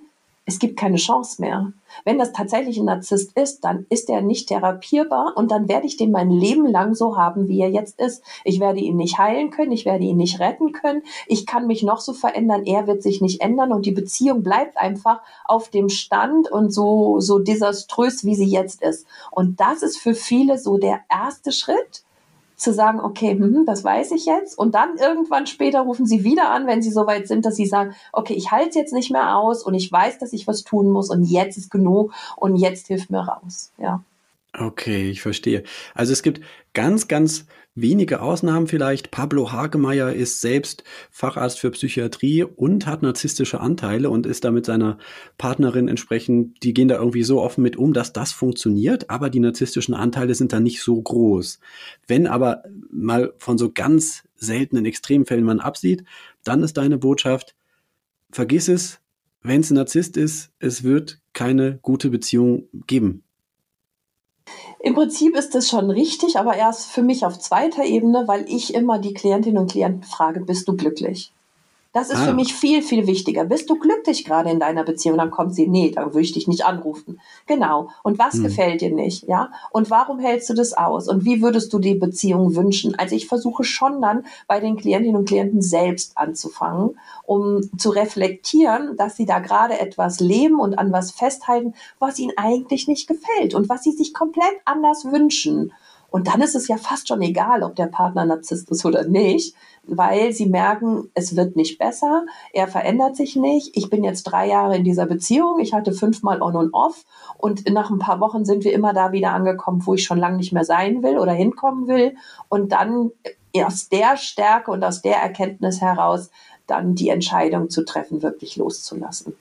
es gibt keine Chance mehr. Wenn das tatsächlich ein Narzisst ist, dann ist er nicht therapierbar und dann werde ich den mein Leben lang so haben, wie er jetzt ist. Ich werde ihn nicht heilen können, ich werde ihn nicht retten können, ich kann mich noch so verändern, er wird sich nicht ändern und die Beziehung bleibt einfach auf dem Stand und so, so desaströs, wie sie jetzt ist. Und das ist für viele so der erste Schritt, zu sagen, okay, hm, das weiß ich jetzt. Und dann irgendwann später rufen sie wieder an, wenn sie so weit sind, dass sie sagen, okay, ich halte es jetzt nicht mehr aus und ich weiß, dass ich was tun muss und jetzt ist genug und jetzt hilft mir raus. Ja. Okay, ich verstehe. Also es gibt ganz, ganz wenige Ausnahmen vielleicht. Pablo Hagemeyer ist selbst Facharzt für Psychiatrie und hat narzisstische Anteile und ist da mit seiner Partnerin entsprechend, die gehen da irgendwie so offen mit um, dass das funktioniert, aber die narzisstischen Anteile sind da nicht so groß. Wenn aber mal von so ganz seltenen Extremfällen man absieht, dann ist deine Botschaft, vergiss es, wenn es ein Narzisst ist, es wird keine gute Beziehung geben. Im Prinzip ist das schon richtig, aber erst für mich auf zweiter Ebene, weil ich immer die Klientinnen und Klienten frage, bist du glücklich? Das ist Ah. für mich viel, viel wichtiger. Bist du glücklich gerade in deiner Beziehung? Dann kommt sie, nee, dann würde ich dich nicht anrufen. Genau. Und was hm. gefällt dir nicht? Ja. Und warum hältst du das aus? Und wie würdest du die Beziehung wünschen? Also ich versuche schon dann bei den Klientinnen und Klienten selbst anzufangen, um zu reflektieren, dass sie da gerade etwas leben und an was festhalten, was ihnen eigentlich nicht gefällt und was sie sich komplett anders wünschen. Und dann ist es ja fast schon egal, ob der Partner Narzisst ist oder nicht, weil sie merken, es wird nicht besser, er verändert sich nicht. Ich bin jetzt drei Jahre in dieser Beziehung, ich hatte fünfmal On und Off und nach ein paar Wochen sind wir immer da wieder angekommen, wo ich schon lange nicht mehr sein will oder hinkommen will. Und dann aus der Stärke und aus der Erkenntnis heraus dann die Entscheidung zu treffen, wirklich loszulassen.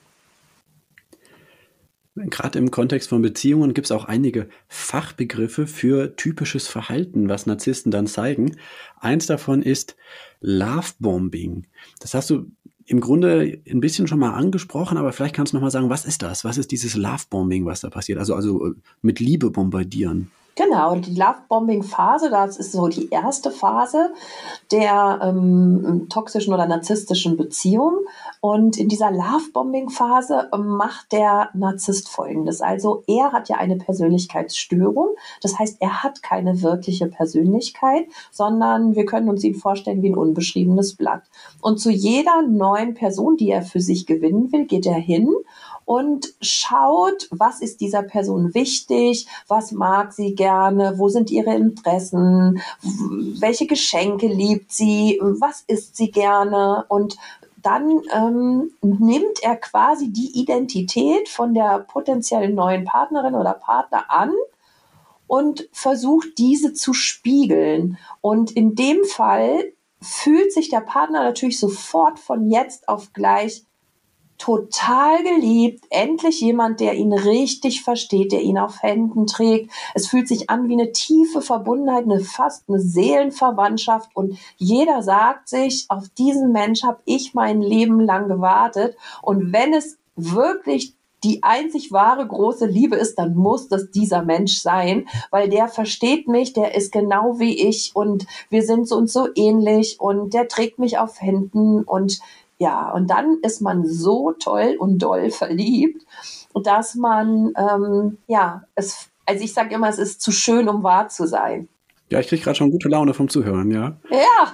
Gerade im Kontext von Beziehungen gibt es auch einige Fachbegriffe für typisches Verhalten, was Narzissten dann zeigen. Eins davon ist Lovebombing. Das hast du im Grunde ein bisschen schon mal angesprochen, aber vielleicht kannst du noch mal sagen, was ist das? Was ist dieses Lovebombing, was da passiert? Also, also mit Liebe bombardieren. Genau, die Lovebombing-Phase, das ist so die erste Phase der ähm, toxischen oder narzisstischen Beziehung. Und in dieser Lovebombing-Phase ähm, macht der Narzisst Folgendes. Also er hat ja eine Persönlichkeitsstörung. Das heißt, er hat keine wirkliche Persönlichkeit, sondern wir können uns ihn vorstellen wie ein unbeschriebenes Blatt. Und zu jeder neuen Person, die er für sich gewinnen will, geht er hin und schaut, was ist dieser Person wichtig, was mag sie gerne, wo sind ihre Interessen, welche Geschenke liebt sie, was isst sie gerne und dann ähm, nimmt er quasi die Identität von der potenziellen neuen Partnerin oder Partner an und versucht, diese zu spiegeln. Und in dem Fall fühlt sich der Partner natürlich sofort von jetzt auf gleich total geliebt, endlich jemand, der ihn richtig versteht, der ihn auf Händen trägt. Es fühlt sich an wie eine tiefe Verbundenheit, eine fast eine Seelenverwandtschaft und jeder sagt sich, auf diesen Mensch habe ich mein Leben lang gewartet und wenn es wirklich die einzig wahre große Liebe ist, dann muss das dieser Mensch sein, weil der versteht mich, der ist genau wie ich und wir sind uns so ähnlich und der trägt mich auf Händen und ja, und dann ist man so toll und doll verliebt, dass man, ähm, ja, es, also ich sage immer, es ist zu schön, um wahr zu sein. Ja, ich kriege gerade schon gute Laune vom Zuhören, ja. Ja,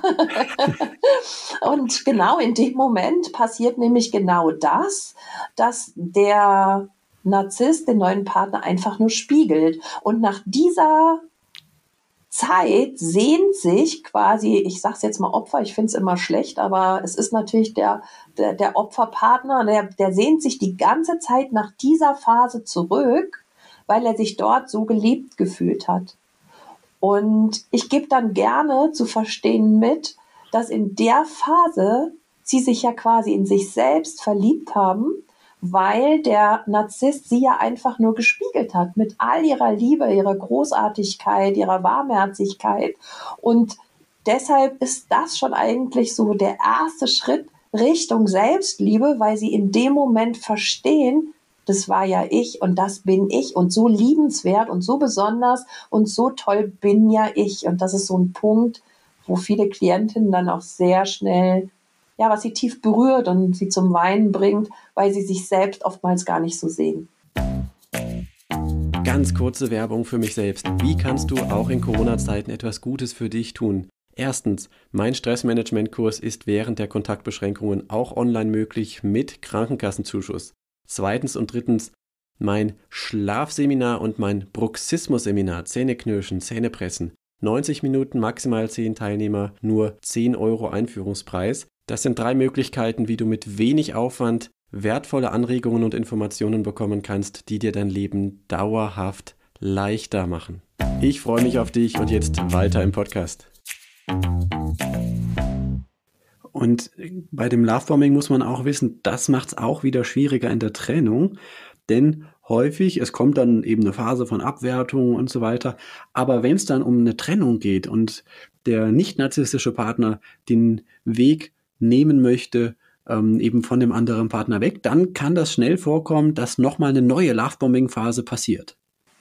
und genau in dem Moment passiert nämlich genau das, dass der Narzisst den neuen Partner einfach nur spiegelt. Und nach dieser Zeit sehnt sich quasi, ich sag's jetzt mal Opfer, ich finde es immer schlecht, aber es ist natürlich der, der, der Opferpartner, der, der sehnt sich die ganze Zeit nach dieser Phase zurück, weil er sich dort so geliebt gefühlt hat. Und ich gebe dann gerne zu verstehen mit, dass in der Phase sie sich ja quasi in sich selbst verliebt haben, weil der Narzisst sie ja einfach nur gespiegelt hat mit all ihrer Liebe, ihrer Großartigkeit, ihrer Warmherzigkeit. Und deshalb ist das schon eigentlich so der erste Schritt Richtung Selbstliebe, weil sie in dem Moment verstehen, das war ja ich und das bin ich und so liebenswert und so besonders und so toll bin ja ich. Und das ist so ein Punkt, wo viele Klientinnen dann auch sehr schnell ja, was sie tief berührt und sie zum Weinen bringt, weil sie sich selbst oftmals gar nicht so sehen. Ganz kurze Werbung für mich selbst. Wie kannst du auch in Corona-Zeiten etwas Gutes für dich tun? Erstens, mein Stressmanagement-Kurs ist während der Kontaktbeschränkungen auch online möglich mit Krankenkassenzuschuss. Zweitens und drittens, mein Schlafseminar und mein Bruxismus-Seminar, Zähneknirschen, Zähnepressen. neunzig Minuten, maximal zehn Teilnehmer, nur zehn Euro Einführungspreis. Das sind drei Möglichkeiten, wie du mit wenig Aufwand wertvolle Anregungen und Informationen bekommen kannst, die dir dein Leben dauerhaft leichter machen. Ich freue mich auf dich und jetzt weiter im Podcast. Und bei dem Lovebombing muss man auch wissen, das macht es auch wieder schwieriger in der Trennung, denn häufig, es kommt dann eben eine Phase von Abwertung und so weiter, aber wenn es dann um eine Trennung geht und der nicht narzisstische Partner den Weg nehmen möchte, ähm, eben von dem anderen Partner weg, dann kann das schnell vorkommen, dass nochmal eine neue Lovebombing-Phase passiert.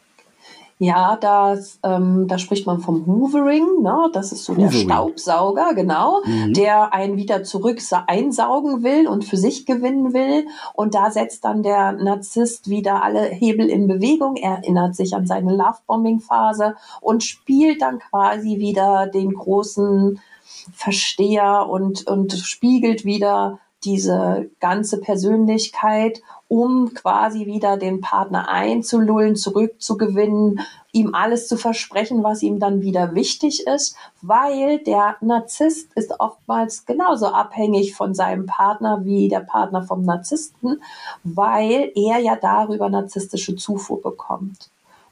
Ja, das, ähm, da spricht man vom Hoovering, ne? Das ist so der Hoovering. Staubsauger, genau, Mhm. der einen wieder zurück sa- einsaugen will und für sich gewinnen will. Und da setzt dann der Narzisst wieder alle Hebel in Bewegung. Er erinnert sich an seine Lovebombing-Phase und spielt dann quasi wieder den großen Versteher und, und spiegelt wieder diese ganze Persönlichkeit, um quasi wieder den Partner einzulullen, zurückzugewinnen, ihm alles zu versprechen, was ihm dann wieder wichtig ist, weil der Narzisst ist oftmals genauso abhängig von seinem Partner wie der Partner vom Narzissten, weil er ja darüber narzisstische Zufuhr bekommt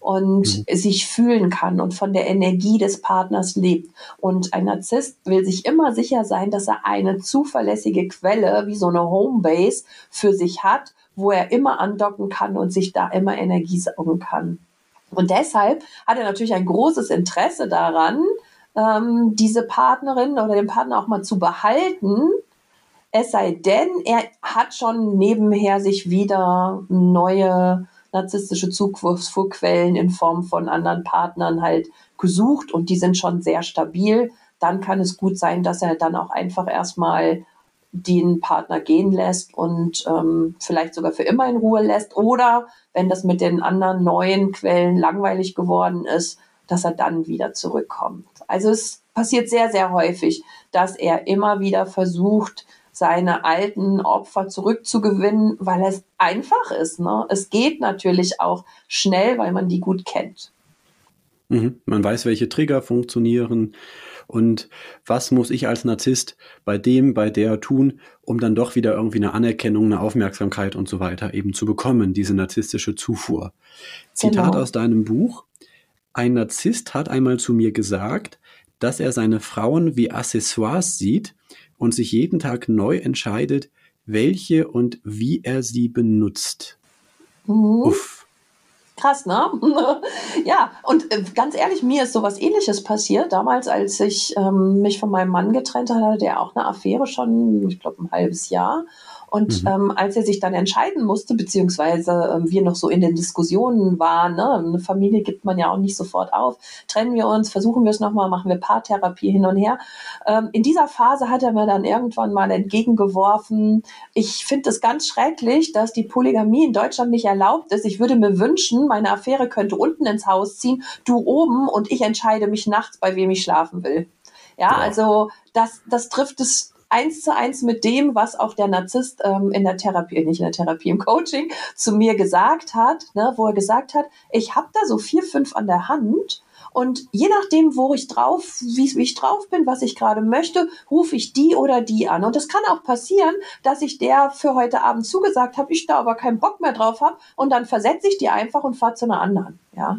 und mhm. sich fühlen kann und von der Energie des Partners lebt. Und ein Narzisst will sich immer sicher sein, dass er eine zuverlässige Quelle, wie so eine Homebase für sich hat, wo er immer andocken kann und sich da immer Energie saugen kann. Und deshalb hat er natürlich ein großes Interesse daran, ähm, diese Partnerin oder den Partner auch mal zu behalten, es sei denn, er hat schon nebenher sich wieder neue narzisstische Zufuhrquellen in Form von anderen Partnern halt gesucht und die sind schon sehr stabil. Dann kann es gut sein, dass er dann auch einfach erstmal den Partner gehen lässt und ähm, vielleicht sogar für immer in Ruhe lässt. Oder wenn das mit den anderen neuen Quellen langweilig geworden ist, dass er dann wieder zurückkommt. Also es passiert sehr, sehr häufig, dass er immer wieder versucht, seine alten Opfer zurückzugewinnen, weil es einfach ist. Ne? Es geht natürlich auch schnell, weil man die gut kennt. Mhm. Man weiß, welche Trigger funktionieren und was muss ich als Narzisst bei dem, bei der tun, um dann doch wieder irgendwie eine Anerkennung, eine Aufmerksamkeit und so weiter eben zu bekommen, diese narzisstische Zufuhr. Zitat Genau. aus deinem Buch: Ein Narzisst hat einmal zu mir gesagt, dass er seine Frauen wie Accessoires sieht und sich jeden Tag neu entscheidet, welche und wie er sie benutzt. Mhm. Uff. Krass, ne? Ja, und äh, ganz ehrlich, mir ist sowas Ähnliches passiert. Damals, als ich ähm, mich von meinem Mann getrennt hatte, hatte der auch eine Affäre schon, ich glaube, ein halbes Jahr. Und mhm. ähm, als er sich dann entscheiden musste, beziehungsweise äh, wir noch so in den Diskussionen waren, ne, eine Familie gibt man ja auch nicht sofort auf, trennen wir uns, versuchen wir es nochmal, machen wir Paartherapie hin und her. Ähm, in dieser Phase hat er mir dann irgendwann mal entgegengeworfen, ich finde es ganz schrecklich, dass die Polygamie in Deutschland nicht erlaubt ist. Ich würde mir wünschen, meine Affäre könnte unten ins Haus ziehen, du oben und ich entscheide mich nachts, bei wem ich schlafen will. Ja, ja. Also das, das trifft es eins zu eins mit dem, was auch der Narzisst ähm, in der Therapie, nicht in der Therapie, im Coaching zu mir gesagt hat, ne, wo er gesagt hat, ich habe da so vier, fünf an der Hand und je nachdem, wo ich drauf, wie, wie ich drauf bin, was ich gerade möchte, rufe ich die oder die an. Und es kann auch passieren, dass ich der für heute Abend zugesagt habe, ich da aber keinen Bock mehr drauf habe und dann versetze ich die einfach und fahre zu einer anderen, ja.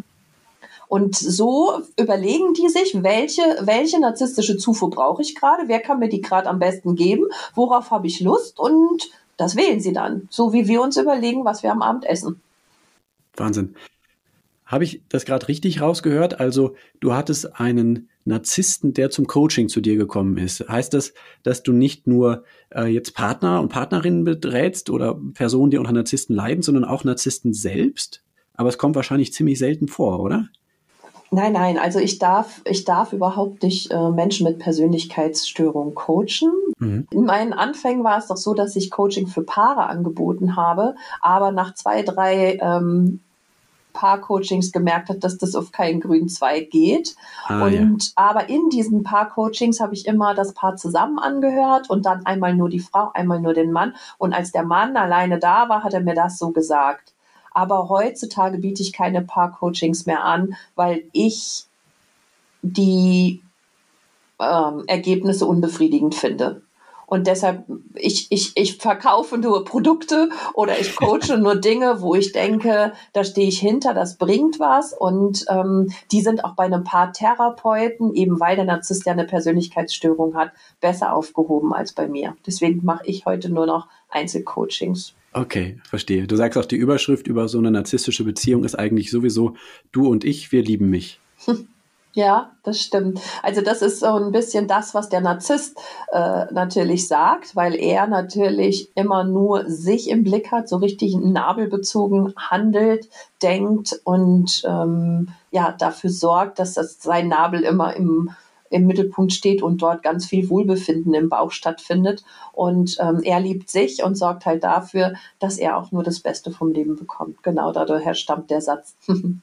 Und so überlegen die sich, welche, welche narzisstische Zufuhr brauche ich gerade, wer kann mir die gerade am besten geben, worauf habe ich Lust und das wählen sie dann, so wie wir uns überlegen, was wir am Abend essen. Wahnsinn. Habe ich das gerade richtig rausgehört? Also du hattest einen Narzissten, der zum Coaching zu dir gekommen ist. Heißt das, dass du nicht nur äh, jetzt Partner und Partnerinnen berätst oder Personen, die unter Narzissten leiden, sondern auch Narzissten selbst? Aber es kommt wahrscheinlich ziemlich selten vor, oder? Nein, nein, also ich darf, ich darf überhaupt nicht äh, Menschen mit Persönlichkeitsstörungen coachen. Mhm. In meinen Anfängen war es doch so, dass ich Coaching für Paare angeboten habe, aber nach zwei, drei ähm, Paar-Coachings gemerkt habe, dass das auf keinen grünen Zweig geht. Ah ja. Und aber in diesen Paar-Coachings habe ich immer das Paar zusammen angehört und dann einmal nur die Frau, einmal nur den Mann. Und als der Mann alleine da war, hat er mir das so gesagt. Aber heutzutage biete ich keine Paar-Coachings mehr an, weil ich die ähm, Ergebnisse unbefriedigend finde. Und deshalb, ich, ich, ich verkaufe nur Produkte oder ich coache nur Dinge, wo ich denke, da stehe ich hinter, das bringt was. Und ähm, die sind auch bei einem Paartherapeuten, eben weil der Narzisst ja eine Persönlichkeitsstörung hat, besser aufgehoben als bei mir. Deswegen mache ich heute nur noch Einzelcoachings. Okay, verstehe. Du sagst auch, die Überschrift über so eine narzisstische Beziehung ist eigentlich sowieso du und ich, wir lieben mich. Ja, das stimmt. Also das ist so ein bisschen das, was der Narzisst äh, natürlich sagt, weil er natürlich immer nur sich im Blick hat, so richtig nabelbezogen handelt, denkt und ähm, ja dafür sorgt, dass das sein Nabel immer im im Mittelpunkt steht und dort ganz viel Wohlbefinden im Bauch stattfindet. Und ähm, er liebt sich und sorgt halt dafür, dass er auch nur das Beste vom Leben bekommt. Genau daher stammt der Satz.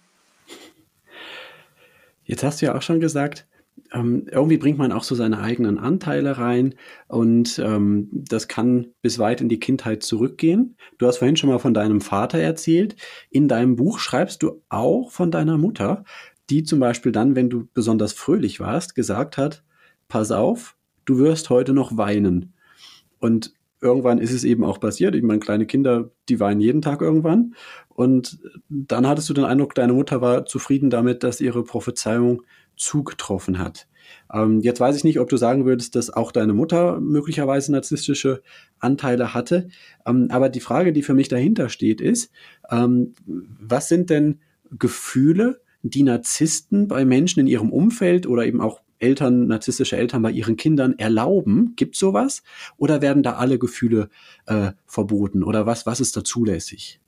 Jetzt hast du ja auch schon gesagt, ähm, irgendwie bringt man auch so seine eigenen Anteile rein und ähm, das kann bis weit in die Kindheit zurückgehen. Du hast vorhin schon mal von deinem Vater erzählt. In deinem Buch schreibst du auch von deiner Mutter, die zum Beispiel dann, wenn du besonders fröhlich warst, gesagt hat, pass auf, du wirst heute noch weinen. Und irgendwann ist es eben auch passiert. Ich meine, kleine Kinder, die weinen jeden Tag irgendwann. Und dann hattest du den Eindruck, deine Mutter war zufrieden damit, dass ihre Prophezeiung zugetroffen hat. Ähm, jetzt weiß ich nicht, ob du sagen würdest, dass auch deine Mutter möglicherweise narzisstische Anteile hatte. Ähm, aber die Frage, die für mich dahinter steht, ist, ähm, was sind denn Gefühle, die Narzissten bei Menschen in ihrem Umfeld oder eben auch Eltern, narzisstische Eltern bei ihren Kindern erlauben? Gibt es sowas? Oder werden da alle Gefühle äh, verboten? Oder was, was ist da zulässig?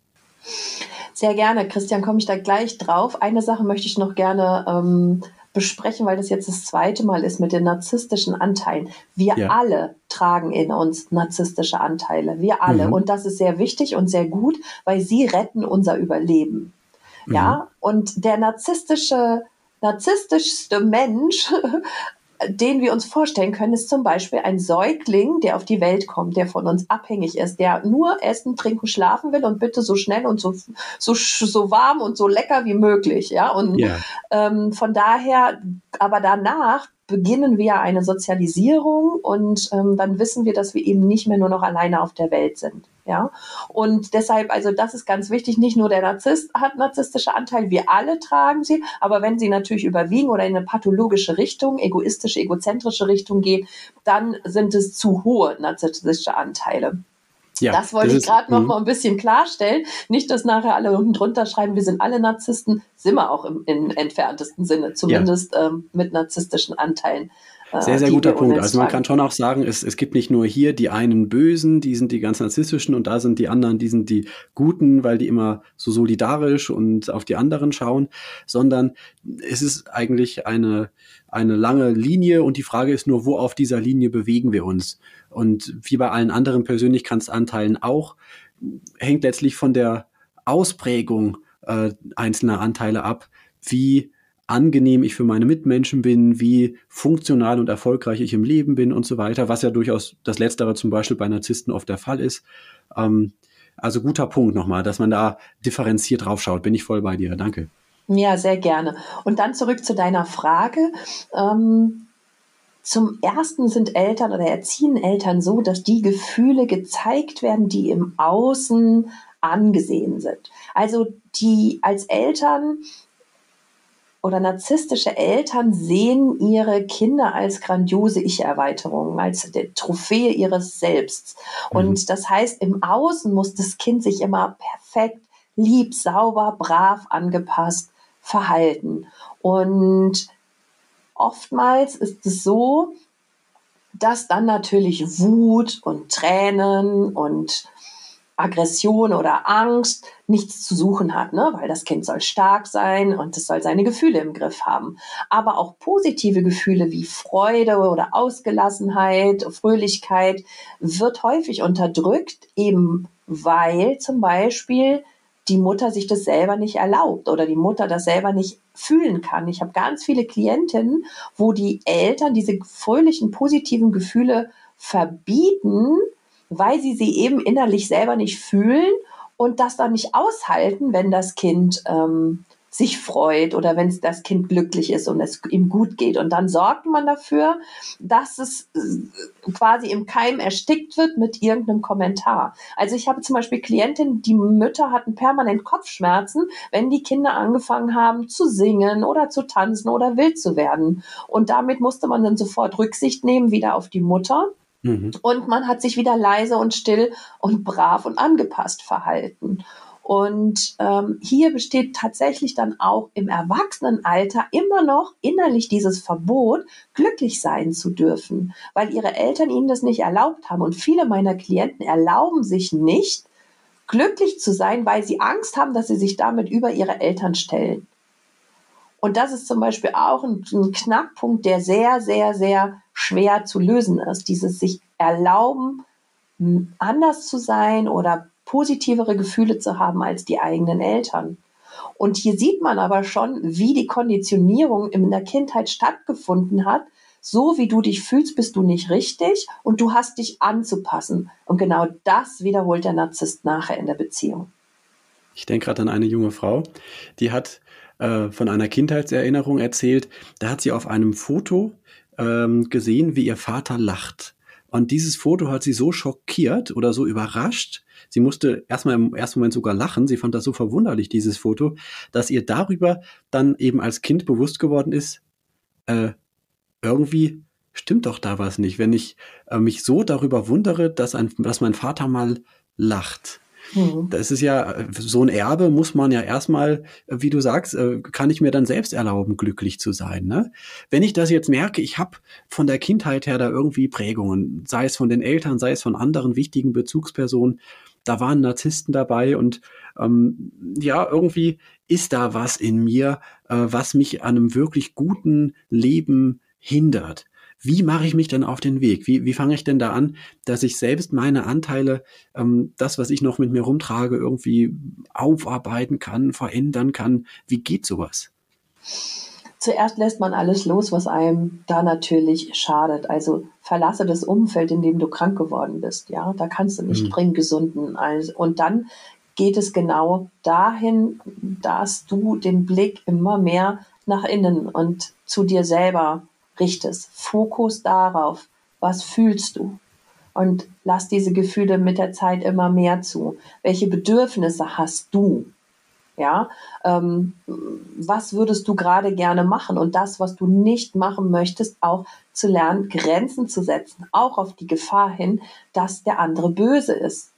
Sehr gerne, Christian, komme ich da gleich drauf. Eine Sache möchte ich noch gerne ähm, besprechen, weil das jetzt das zweite Mal ist mit den narzisstischen Anteilen. Wir Ja. alle tragen in uns narzisstische Anteile. Wir alle. Mhm. Und das ist sehr wichtig und sehr gut, weil sie retten unser Überleben. Mhm. Ja, und der narzisstische, narzisstischste Mensch, den wir uns vorstellen können, ist zum Beispiel ein Säugling, der auf die Welt kommt, der von uns abhängig ist, der nur essen, trinken, schlafen will und bitte so schnell und so, so, so warm und so lecker wie möglich. Ja, und Ja. ähm, von daher, aber danach beginnen wir eine Sozialisierung und ähm, dann wissen wir, dass wir eben nicht mehr nur noch alleine auf der Welt sind. Ja, und deshalb, also das ist ganz wichtig, nicht nur der Narzisst hat narzisstische Anteile, wir alle tragen sie, aber wenn sie natürlich überwiegen oder in eine pathologische Richtung, egoistische, egozentrische Richtung gehen, dann sind es zu hohe narzisstische Anteile. Ja, das wollte das ich ist, gerade noch mh. mal ein bisschen klarstellen. Nicht, dass nachher alle unten drunter schreiben, wir sind alle Narzissten, sind wir auch im, im entferntesten Sinne, zumindest ja. ähm, mit narzisstischen Anteilen. Sehr, sehr guter Punkt. Also man kann schon auch sagen, es, es gibt nicht nur hier die einen Bösen, die sind die ganz narzisstischen und da sind die anderen, die sind die Guten, weil die immer so solidarisch und auf die anderen schauen, sondern es ist eigentlich eine, eine lange Linie und die Frage ist nur, wo auf dieser Linie bewegen wir uns? Und wie bei allen anderen Persönlichkeitsanteilen auch, hängt letztlich von der Ausprägung äh, einzelner Anteile ab, wie angenehm ich für meine Mitmenschen bin, wie funktional und erfolgreich ich im Leben bin und so weiter, was ja durchaus das Letztere zum Beispiel bei Narzissten oft der Fall ist. Ähm, also guter Punkt nochmal, dass man da differenziert drauf schaut. Bin ich voll bei dir. Danke. Ja, sehr gerne. Und dann zurück zu deiner Frage. Ähm, zum Ersten sind Eltern oder erziehen Eltern so, dass die Gefühle gezeigt werden, die im Außen angesehen sind. Also die als Eltern oder narzisstische Eltern sehen ihre Kinder als grandiose Ich-Erweiterung, als die Trophäe ihres Selbst. Und mhm. das heißt, im Außen muss das Kind sich immer perfekt, lieb, sauber, brav, angepasst verhalten. Und oftmals ist es so, dass dann natürlich Wut und Tränen und Aggression oder Angst nichts zu suchen hat, ne? Weil das Kind soll stark sein und es soll seine Gefühle im Griff haben. Aber auch positive Gefühle wie Freude oder Ausgelassenheit, Fröhlichkeit wird häufig unterdrückt, eben weil zum Beispiel die Mutter sich das selber nicht erlaubt oder die Mutter das selber nicht fühlen kann. Ich habe ganz viele Klientinnen, wo die Eltern diese fröhlichen, positiven Gefühle verbieten, weil sie sie eben innerlich selber nicht fühlen und das dann nicht aushalten, wenn das Kind ähm, sich freut oder wenn das Kind glücklich ist und es ihm gut geht. Und dann sorgt man dafür, dass es quasi im Keim erstickt wird mit irgendeinem Kommentar. Also ich habe zum Beispiel Klientinnen, die Mütter hatten permanent Kopfschmerzen, wenn die Kinder angefangen haben zu singen oder zu tanzen oder wild zu werden. Und damit musste man dann sofort Rücksicht nehmen, wieder auf die Mutter. Mhm. Und man hat sich wieder leise und still und brav und angepasst verhalten. Und ähm, hier besteht tatsächlich dann auch im Erwachsenenalter immer noch innerlich dieses Verbot, glücklich sein zu dürfen, weil ihre Eltern ihnen das nicht erlaubt haben. Und viele meiner Klienten erlauben sich nicht, glücklich zu sein, weil sie Angst haben, dass sie sich damit über ihre Eltern stellen. Und das ist zum Beispiel auch ein, ein Knackpunkt, der sehr, sehr, sehr schwer zu lösen ist. Dieses sich erlauben, anders zu sein oder positivere Gefühle zu haben als die eigenen Eltern. Und hier sieht man aber schon, wie die Konditionierung in der Kindheit stattgefunden hat. So wie du dich fühlst, bist du nicht richtig und du hast dich anzupassen. Und genau das wiederholt der Narzisst nachher in der Beziehung. Ich denke gerade an eine junge Frau, die hat äh, von einer Kindheitserinnerung erzählt. Da hat sie auf einem Foto ähm, gesehen, wie ihr Vater lacht. Und dieses Foto hat sie so schockiert oder so überrascht. Sie musste erstmal im ersten Moment sogar lachen. Sie fand das so verwunderlich, dieses Foto, dass ihr darüber dann eben als Kind bewusst geworden ist, äh, irgendwie stimmt doch da was nicht, wenn ich äh, mich so darüber wundere, dass, ein, dass mein Vater mal lacht. Das ist ja, so ein Erbe muss man ja erstmal, wie du sagst, kann ich mir dann selbst erlauben, glücklich zu sein. Ne? Wenn ich das jetzt merke, ich habe von der Kindheit her da irgendwie Prägungen, sei es von den Eltern, sei es von anderen wichtigen Bezugspersonen, da waren Narzissten dabei und ähm, ja, irgendwie ist da was in mir, äh, was mich an einem wirklich guten Leben hindert. Wie mache ich mich denn auf den Weg? Wie, wie fange ich denn da an, dass ich selbst meine Anteile, ähm, das, was ich noch mit mir rumtrage, irgendwie aufarbeiten kann, verändern kann? Wie geht sowas? Zuerst lässt man alles los, was einem da natürlich schadet. Also verlasse das Umfeld, in dem du krank geworden bist. Ja, da kannst du nicht mhm. bringen, gesunden. Also, und dann geht es genau dahin, dass du den Blick immer mehr nach innen und zu dir selber richtest. Fokus darauf, was fühlst du? Und lass diese Gefühle mit der Zeit immer mehr zu. Welche Bedürfnisse hast du? Ja, ähm, was würdest du gerade gerne machen? Und das, was du nicht machen möchtest, auch zu lernen, Grenzen zu setzen, auch auf die Gefahr hin, dass der andere böse ist.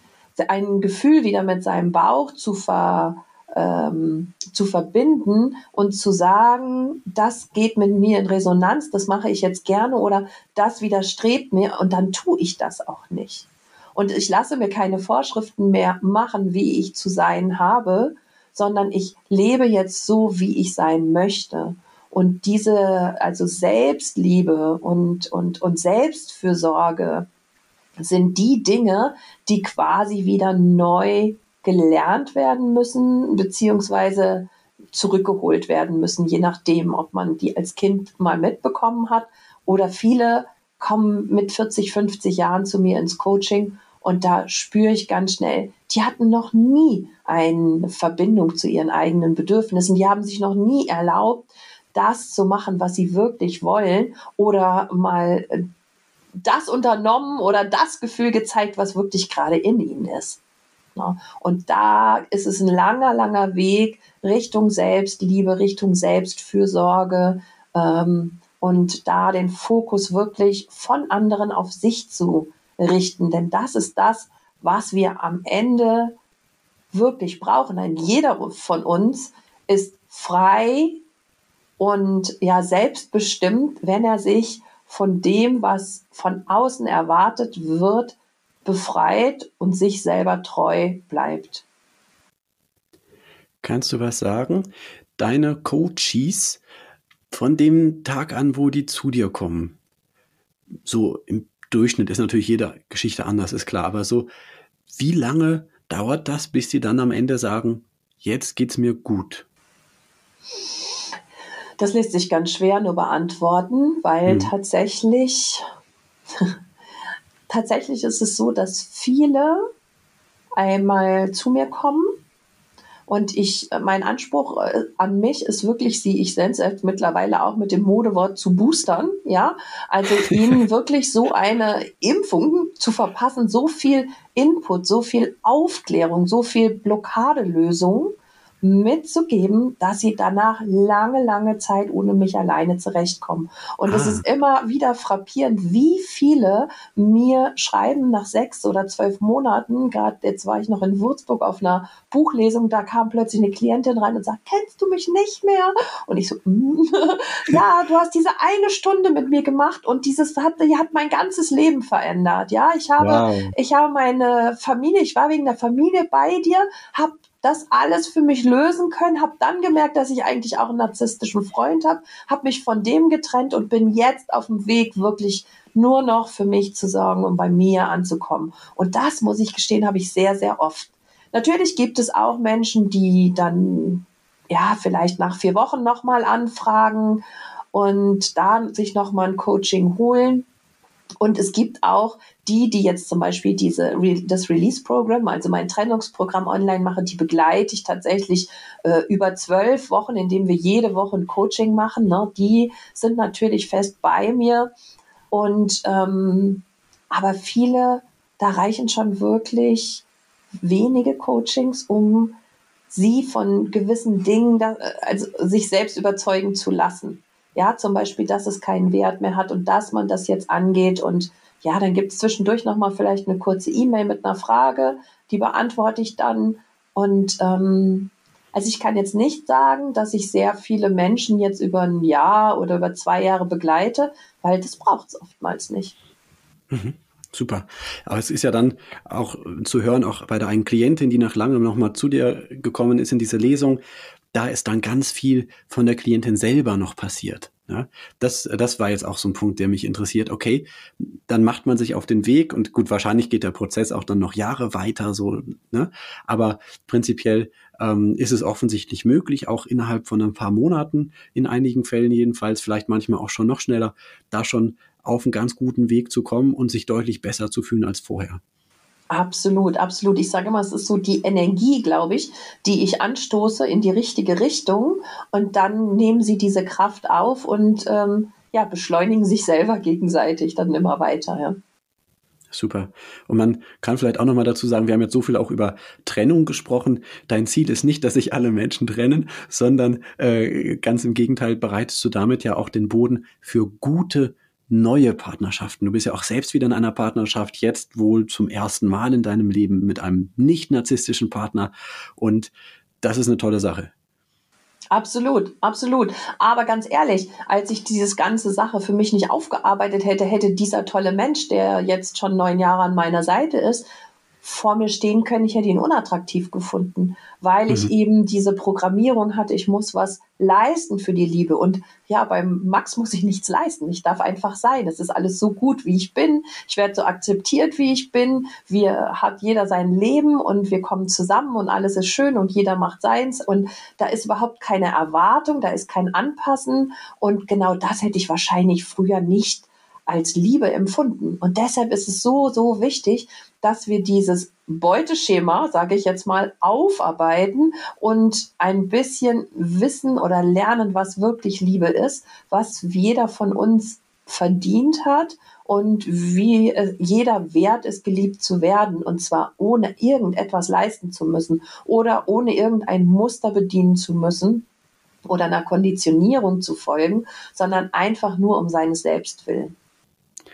Ein Gefühl wieder mit seinem Bauch zu ver Ähm, zu verbinden und zu sagen, das geht mit mir in Resonanz, das mache ich jetzt gerne oder das widerstrebt mir und dann tue ich das auch nicht. Und ich lasse mir keine Vorschriften mehr machen, wie ich zu sein habe, sondern ich lebe jetzt so, wie ich sein möchte. Und diese, also Selbstliebe und, und, und Selbstfürsorge sind die Dinge, die quasi wieder neu gelernt werden müssen, beziehungsweise zurückgeholt werden müssen, je nachdem, ob man die als Kind mal mitbekommen hat oder viele kommen mit vierzig, fünfzig Jahren zu mir ins Coaching und da spüre ich ganz schnell, die hatten noch nie eine Verbindung zu ihren eigenen Bedürfnissen, die haben sich noch nie erlaubt, das zu machen, was sie wirklich wollen oder mal das unternommen oder das Gefühl gezeigt, was wirklich gerade in ihnen ist. Und da ist es ein langer, langer Weg Richtung Selbstliebe, Richtung Selbstfürsorge ähm, und da den Fokus wirklich von anderen auf sich zu richten. Denn das ist das, was wir am Ende wirklich brauchen. Denn jeder von uns ist frei und ja selbstbestimmt, wenn er sich von dem, was von außen erwartet wird, befreit und sich selber treu bleibt. Kannst du was sagen? Deine Coaches, von dem Tag an, wo die zu dir kommen, so im Durchschnitt ist natürlich jede Geschichte anders, ist klar, aber so, wie lange dauert das, bis die dann am Ende sagen, jetzt geht's mir gut? Das lässt sich ganz schwer nur beantworten, weil hm. tatsächlich, tatsächlich ist es so, dass viele einmal zu mir kommen und ich, mein Anspruch an mich ist wirklich, sie, ich nenne es jetzt mittlerweile auch mit dem Modewort zu boostern, ja, also ihnen wirklich so eine Impfung zu verpassen, so viel Input, so viel Aufklärung, so viel Blockadelösung mitzugeben, dass sie danach lange, lange Zeit ohne mich alleine zurechtkommen. Und es ah. ist immer wieder frappierend, wie viele mir schreiben nach sechs oder zwölf Monaten, gerade jetzt war ich noch in Würzburg auf einer Buchlesung, da kam plötzlich eine Klientin rein und sagt, kennst du mich nicht mehr? Und ich so, mm, ja, du hast diese eine Stunde mit mir gemacht und dieses hat, die hat mein ganzes Leben verändert. Ja, ich habe, wow. ich habe meine Familie, ich war wegen der Familie bei dir, habe das alles für mich lösen können, habe dann gemerkt, dass ich eigentlich auch einen narzisstischen Freund habe, habe mich von dem getrennt und bin jetzt auf dem Weg, wirklich nur noch für mich zu sorgen, um bei mir anzukommen. Und das, muss ich gestehen, habe ich sehr, sehr oft. Natürlich gibt es auch Menschen, die dann ja vielleicht nach vier Wochen nochmal anfragen und da sich nochmal ein Coaching holen. Und es gibt auch die, die jetzt zum Beispiel diese das Release-Programm, also mein Trennungsprogramm online mache, die begleite ich tatsächlich äh, über zwölf Wochen, indem wir jede Woche ein Coaching machen. Ne? Die sind natürlich fest bei mir. Und ähm, aber viele, da reichen schon wirklich wenige Coachings, um sie von gewissen Dingen, da, also sich selbst überzeugen zu lassen. Ja, zum Beispiel, dass es keinen Wert mehr hat und dass man das jetzt angeht. Und ja, dann gibt es zwischendurch nochmal vielleicht eine kurze E-Mail mit einer Frage, die beantworte ich dann. Und ähm, also ich kann jetzt nicht sagen, dass ich sehr viele Menschen jetzt über ein Jahr oder über zwei Jahre begleite, weil das braucht es oftmals nicht. Mhm. Super. Aber es ist ja dann auch zu hören, auch bei der einen Klientin, die nach langem nochmal zu dir gekommen ist in diese Lesung, da ist dann ganz viel von der Klientin selber noch passiert. Ja, das, das war jetzt auch so ein Punkt, der mich interessiert. Okay, dann macht man sich auf den Weg und gut, wahrscheinlich geht der Prozess auch dann noch Jahre weiter, so, ne? Aber prinzipiell ähm, ist es offensichtlich möglich, auch innerhalb von ein paar Monaten, in einigen Fällen jedenfalls, vielleicht manchmal auch schon noch schneller, da schon auf einen ganz guten Weg zu kommen und sich deutlich besser zu fühlen als vorher. Absolut, absolut. Ich sage immer, es ist so die Energie, glaube ich, die ich anstoße in die richtige Richtung und dann nehmen sie diese Kraft auf und ähm, ja, beschleunigen sich selber gegenseitig dann immer weiter. Ja. Super. Und man kann vielleicht auch nochmal dazu sagen, wir haben jetzt so viel auch über Trennung gesprochen. Dein Ziel ist nicht, dass sich alle Menschen trennen, sondern äh, ganz im Gegenteil bereitest du damit ja auch den Boden für gute neue Partnerschaften. Du bist ja auch selbst wieder in einer Partnerschaft, jetzt wohl zum ersten Mal in deinem Leben mit einem nicht narzisstischen Partner. Und das ist eine tolle Sache. Absolut, absolut. Aber ganz ehrlich, als ich diese ganze Sache für mich nicht aufgearbeitet hätte, hätte dieser tolle Mensch, der jetzt schon neun Jahre an meiner Seite ist, vor mir stehen können, ich hätte ihn unattraktiv gefunden, weil mhm. ich eben diese Programmierung hatte, ich muss was leisten für die Liebe. Und ja, beim Max muss ich nichts leisten. Ich darf einfach sein. Es ist alles so gut, wie ich bin. Ich werde so akzeptiert, wie ich bin. Wir hat jeder sein Leben und wir kommen zusammen und alles ist schön und jeder macht seins. Und da ist überhaupt keine Erwartung, da ist kein Anpassen. Und genau das hätte ich wahrscheinlich früher nicht als Liebe empfunden. Und deshalb ist es so, so wichtig, dass wir dieses Beuteschema, sage ich jetzt mal, aufarbeiten und ein bisschen wissen oder lernen, was wirklich Liebe ist, was jeder von uns verdient hat und wie jeder wert ist, geliebt zu werden, und zwar ohne irgendetwas leisten zu müssen oder ohne irgendein Muster bedienen zu müssen oder einer Konditionierung zu folgen, sondern einfach nur um seines Selbst willen.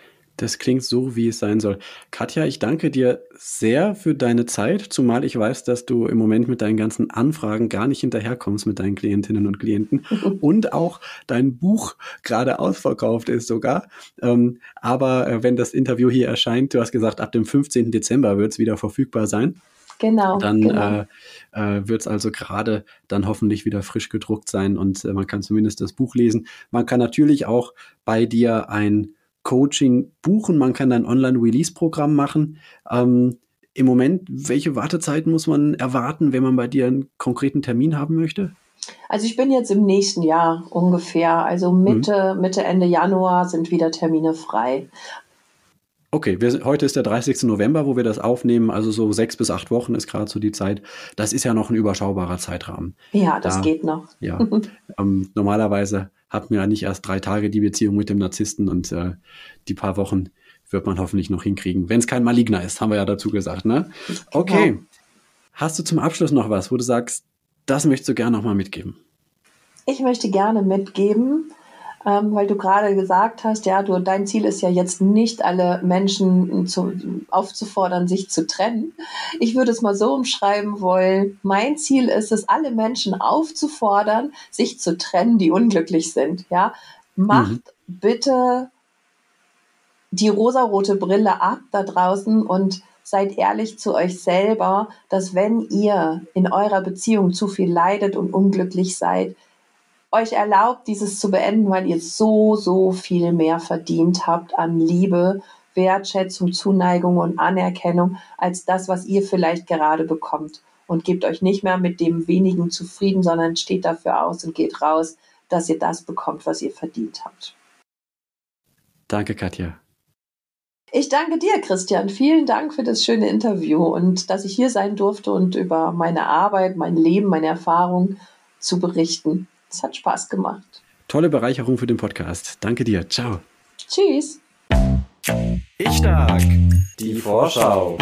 Das klingt so, wie es sein soll. Katja, ich danke dir sehr für deine Zeit, zumal ich weiß, dass du im Moment mit deinen ganzen Anfragen gar nicht hinterherkommst mit deinen Klientinnen und Klienten und auch dein Buch gerade ausverkauft ist sogar. Ähm, aber äh, wenn das Interview hier erscheint, du hast gesagt, ab dem fünfzehnten Dezember wird es wieder verfügbar sein. Genau, Dann genau. äh, äh, wird es also gerade dann hoffentlich wieder frisch gedruckt sein und äh, man kann zumindest das Buch lesen. Man kann natürlich auch bei dir ein Coaching buchen, man kann ein Online-Release-Programm machen. Ähm, Im Moment, welche Wartezeit muss man erwarten, wenn man bei dir einen konkreten Termin haben möchte? Also ich bin jetzt im nächsten Jahr ungefähr, also Mitte, mhm. Mitte, Ende Januar sind wieder Termine frei. Okay, wir, heute ist der dreißigste November, wo wir das aufnehmen, also so sechs bis acht Wochen ist gerade so die Zeit. Das ist ja noch ein überschaubarer Zeitrahmen. Ja, das da, geht noch. Ja, ähm, normalerweise hat man ja nicht erst drei Tage die Beziehung mit dem Narzissten und äh, die paar Wochen wird man hoffentlich noch hinkriegen, wenn es kein Maligner ist, haben wir ja dazu gesagt, ne? Okay, genau. Hast du zum Abschluss noch was, wo du sagst, das möchtest du gerne noch mal mitgeben? Ich möchte gerne mitgeben, Ähm, weil du gerade gesagt hast, ja, du, dein Ziel ist ja jetzt nicht, alle Menschen zu, aufzufordern, sich zu trennen. Ich würde es mal so umschreiben wollen, mein Ziel ist es, alle Menschen aufzufordern, sich zu trennen, die unglücklich sind. Ja? Macht mhm. bitte die rosarote Brille ab da draußen und seid ehrlich zu euch selber, dass wenn ihr in eurer Beziehung zu viel leidet und unglücklich seid, euch erlaubt, dieses zu beenden, weil ihr so, so viel mehr verdient habt an Liebe, Wertschätzung, Zuneigung und Anerkennung als das, was ihr vielleicht gerade bekommt. Und gebt euch nicht mehr mit dem Wenigen zufrieden, sondern steht dafür aus und geht raus, dass ihr das bekommt, was ihr verdient habt. Danke, Katja. Ich danke dir, Christian. Vielen Dank für das schöne Interview und dass ich hier sein durfte und über meine Arbeit, mein Leben, meine Erfahrungen zu berichten. Es hat Spaß gemacht. Tolle Bereicherung für den Podcast. Danke dir. Ciao. Tschüss. Ich stark. Die Vorschau.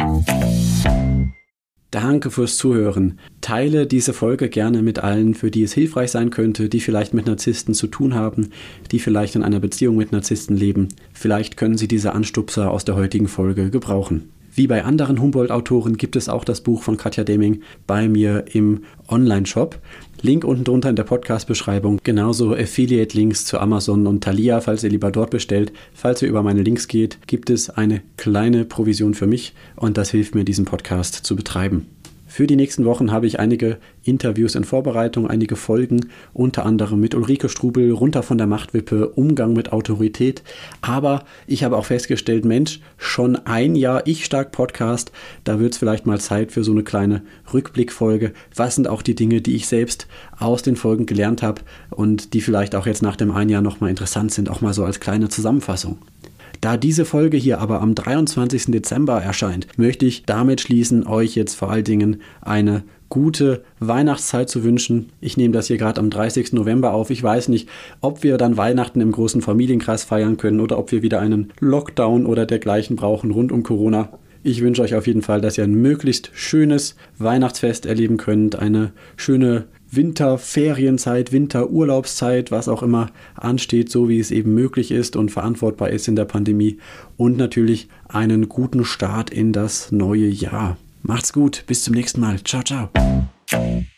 Danke fürs Zuhören. Teile diese Folge gerne mit allen, für die es hilfreich sein könnte, die vielleicht mit Narzissten zu tun haben, die vielleicht in einer Beziehung mit Narzissten leben. Vielleicht können sie diese Anstupser aus der heutigen Folge gebrauchen. Wie bei anderen Humboldt-Autoren gibt es auch das Buch von Katja Deming bei mir im Online-Shop. Link unten drunter in der Podcast-Beschreibung. Genauso Affiliate-Links zu Amazon und Thalia, falls ihr lieber dort bestellt. Falls ihr über meine Links geht, gibt es eine kleine Provision für mich und das hilft mir, diesen Podcast zu betreiben. Für die nächsten Wochen habe ich einige Interviews in Vorbereitung, einige Folgen, unter anderem mit Ulrike Strubel, runter von der Machtwippe, Umgang mit Autorität. Aber ich habe auch festgestellt, Mensch, schon ein Jahr Ich Stark Podcast, da wird es vielleicht mal Zeit für so eine kleine Rückblickfolge. Was sind auch die Dinge, die ich selbst aus den Folgen gelernt habe und die vielleicht auch jetzt nach dem einen Jahr nochmal interessant sind, auch mal so als kleine Zusammenfassung. Da diese Folge hier aber am dreiundzwanzigsten Dezember erscheint, möchte ich damit schließen, euch jetzt vor allen Dingen eine gute Weihnachtszeit zu wünschen. Ich nehme das hier gerade am dreißigsten November auf. Ich weiß nicht, ob wir dann Weihnachten im großen Familienkreis feiern können oder ob wir wieder einen Lockdown oder dergleichen brauchen rund um Corona. Ich wünsche euch auf jeden Fall, dass ihr ein möglichst schönes Weihnachtsfest erleben könnt, eine schöne Winterferienzeit, Winterurlaubszeit, was auch immer ansteht, so wie es eben möglich ist und verantwortbar ist in der Pandemie und natürlich einen guten Start in das neue Jahr. Macht's gut, bis zum nächsten Mal. Ciao, ciao.